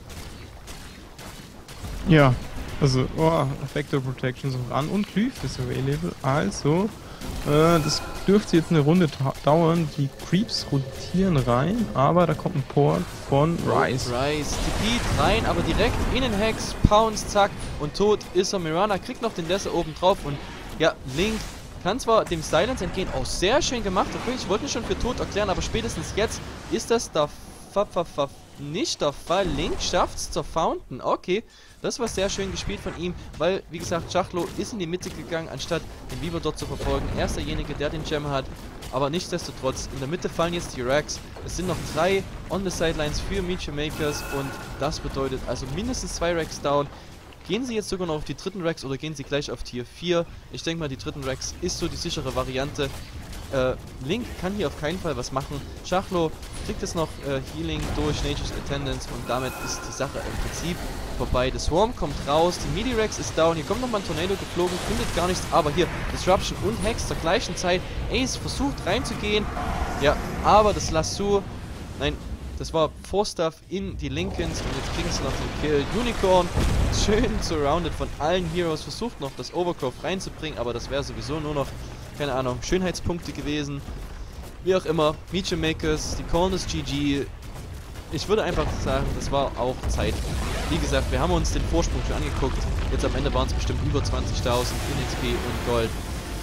Ja, also, oh, Effector Protection ist auch an und Cleave ist available. Also, äh, das dürfte jetzt eine Runde dauern. Die Creeps rotieren rein, aber da kommt ein Port von Ryze. Ryze, T P rein, aber direkt in den Hex, Pounce, zack, und tot ist er. Mirana kriegt noch den Lesser oben drauf und ja, Link kann zwar dem Silence entgehen, auch sehr schön gemacht. Okay, ich wollte mich schon für tot erklären, aber spätestens jetzt ist das der F -F -F nicht der Fall. Link schafft es zur Fountain. Okay, das war sehr schön gespielt von ihm, weil, wie gesagt, Schachlo ist in die Mitte gegangen, anstatt den Weaver dort zu verfolgen. Er ist derjenige, der den Gem hat, aber nichtsdestotrotz, in der Mitte fallen jetzt die Rags. Es sind noch drei on the sidelines für Meteor Makers und das bedeutet also mindestens zwei Rags down. Gehen sie jetzt sogar noch auf die dritten Rags oder gehen sie gleich auf Tier vier? Ich denke mal, die dritten Rags ist so die sichere Variante. Äh, Link kann hier auf keinen Fall was machen. Schachlo kriegt jetzt noch äh, Healing durch Nature's Attendance und damit ist die Sache im Prinzip vorbei. Der Swarm kommt raus, die Midi-Rex ist down, hier kommt nochmal ein Tornado geflogen, findet gar nichts, aber hier Disruption und Hex zur gleichen Zeit. Ace versucht reinzugehen, ja, aber das Lasso, nein, das war Forstuff in die Linkens und jetzt kriegen sie noch den Kill. Unicorn, schön surrounded von allen Heroes, versucht noch das Overgrowth reinzubringen, aber das wäre sowieso nur noch, keine Ahnung, Schönheitspunkte gewesen. Wie auch immer, Meteor Makers, die callen das G G. Ich würde einfach sagen, das war auch Zeit. Wie gesagt, wir haben uns den Vorsprung schon angeguckt. Jetzt am Ende waren es bestimmt über zwanzigtausend in X P und Gold.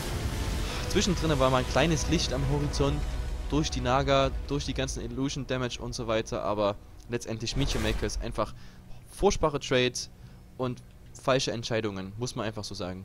Zwischendrin war mal ein kleines Licht am Horizont. Durch die Naga, durch die ganzen Illusion Damage und so weiter. Aber letztendlich Meteor Makers einfach furchtbare Trades und falsche Entscheidungen, muss man einfach so sagen.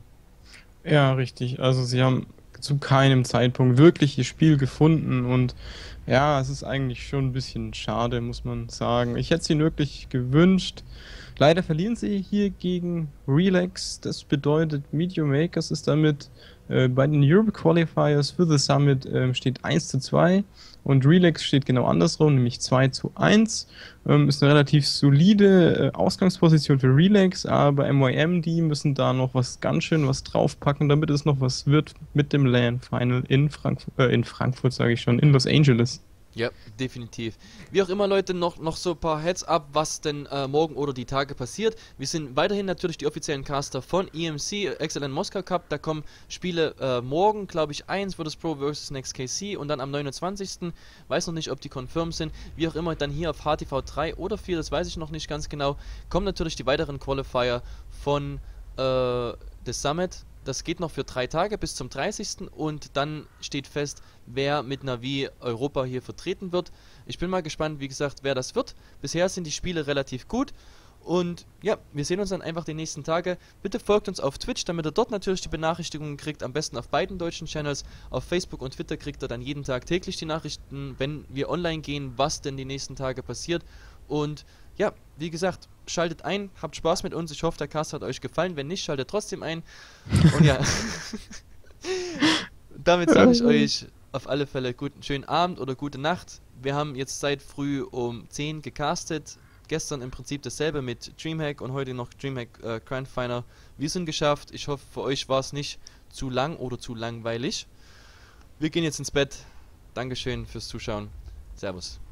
Ja, richtig. Also sie haben zu keinem Zeitpunkt wirklich ihr Spiel gefunden und ja, es ist eigentlich schon ein bisschen schade, muss man sagen. Ich hätte es ihnen wirklich gewünscht. Leider verlieren sie hier gegen Relax. Das bedeutet, Meteor Makers ist damit äh, bei den Europe Qualifiers für The Summit äh, steht eins zu zwei und Relax steht genau andersrum, nämlich zwei zu eins. Ähm, ist eine relativ solide äh, Ausgangsposition für Relax, aber M Y M, die müssen da noch was ganz schön was draufpacken, damit es noch was wird mit dem LAN Final in Frankfurt, äh, in Frankfurt sage ich schon, in Los Angeles. Ja, definitiv. Wie auch immer, Leute, noch, noch so ein paar Heads-up, was denn äh, morgen oder die Tage passiert. Wir sind weiterhin natürlich die offiziellen Caster von E M C, Excellent Moscow Cup. Da kommen Spiele äh, morgen, glaube ich, eins Virtus Pro versus Next K C und dann am neunundzwanzigsten Weiß noch nicht, ob die confirmed sind. Wie auch immer, dann hier auf H T V drei oder vier, das weiß ich noch nicht ganz genau, kommen natürlich die weiteren Qualifier von äh, The Summit. Das geht noch für drei Tage bis zum dreißigsten und dann steht fest, wer mit Na'Vi Europa hier vertreten wird. Ich bin mal gespannt, wie gesagt, wer das wird. Bisher sind die Spiele relativ gut Und ja, wir sehen uns dann einfach die nächsten Tage. Bitte folgt uns auf Twitch, damit ihr dort natürlich die Benachrichtigungen kriegt. Am besten auf beiden deutschen Channels. Auf Facebook und Twitter kriegt ihr dann jeden Tag täglich die Nachrichten, wenn wir online gehen, was denn die nächsten Tage passiert. Und ja, wie gesagt, schaltet ein, habt Spaß mit uns. Ich hoffe, der Cast hat euch gefallen. Wenn nicht, schaltet trotzdem ein. Und ja, damit sage ich euch auf alle Fälle guten schönen Abend oder gute Nacht. Wir haben jetzt seit früh um zehn gecastet. Gestern im Prinzip dasselbe mit Dreamhack und heute noch Dreamhack äh, Grand Final. Wir sind geschafft. Ich hoffe, für euch war es nicht zu lang oder zu langweilig. Wir gehen jetzt ins Bett. Dankeschön fürs Zuschauen. Servus.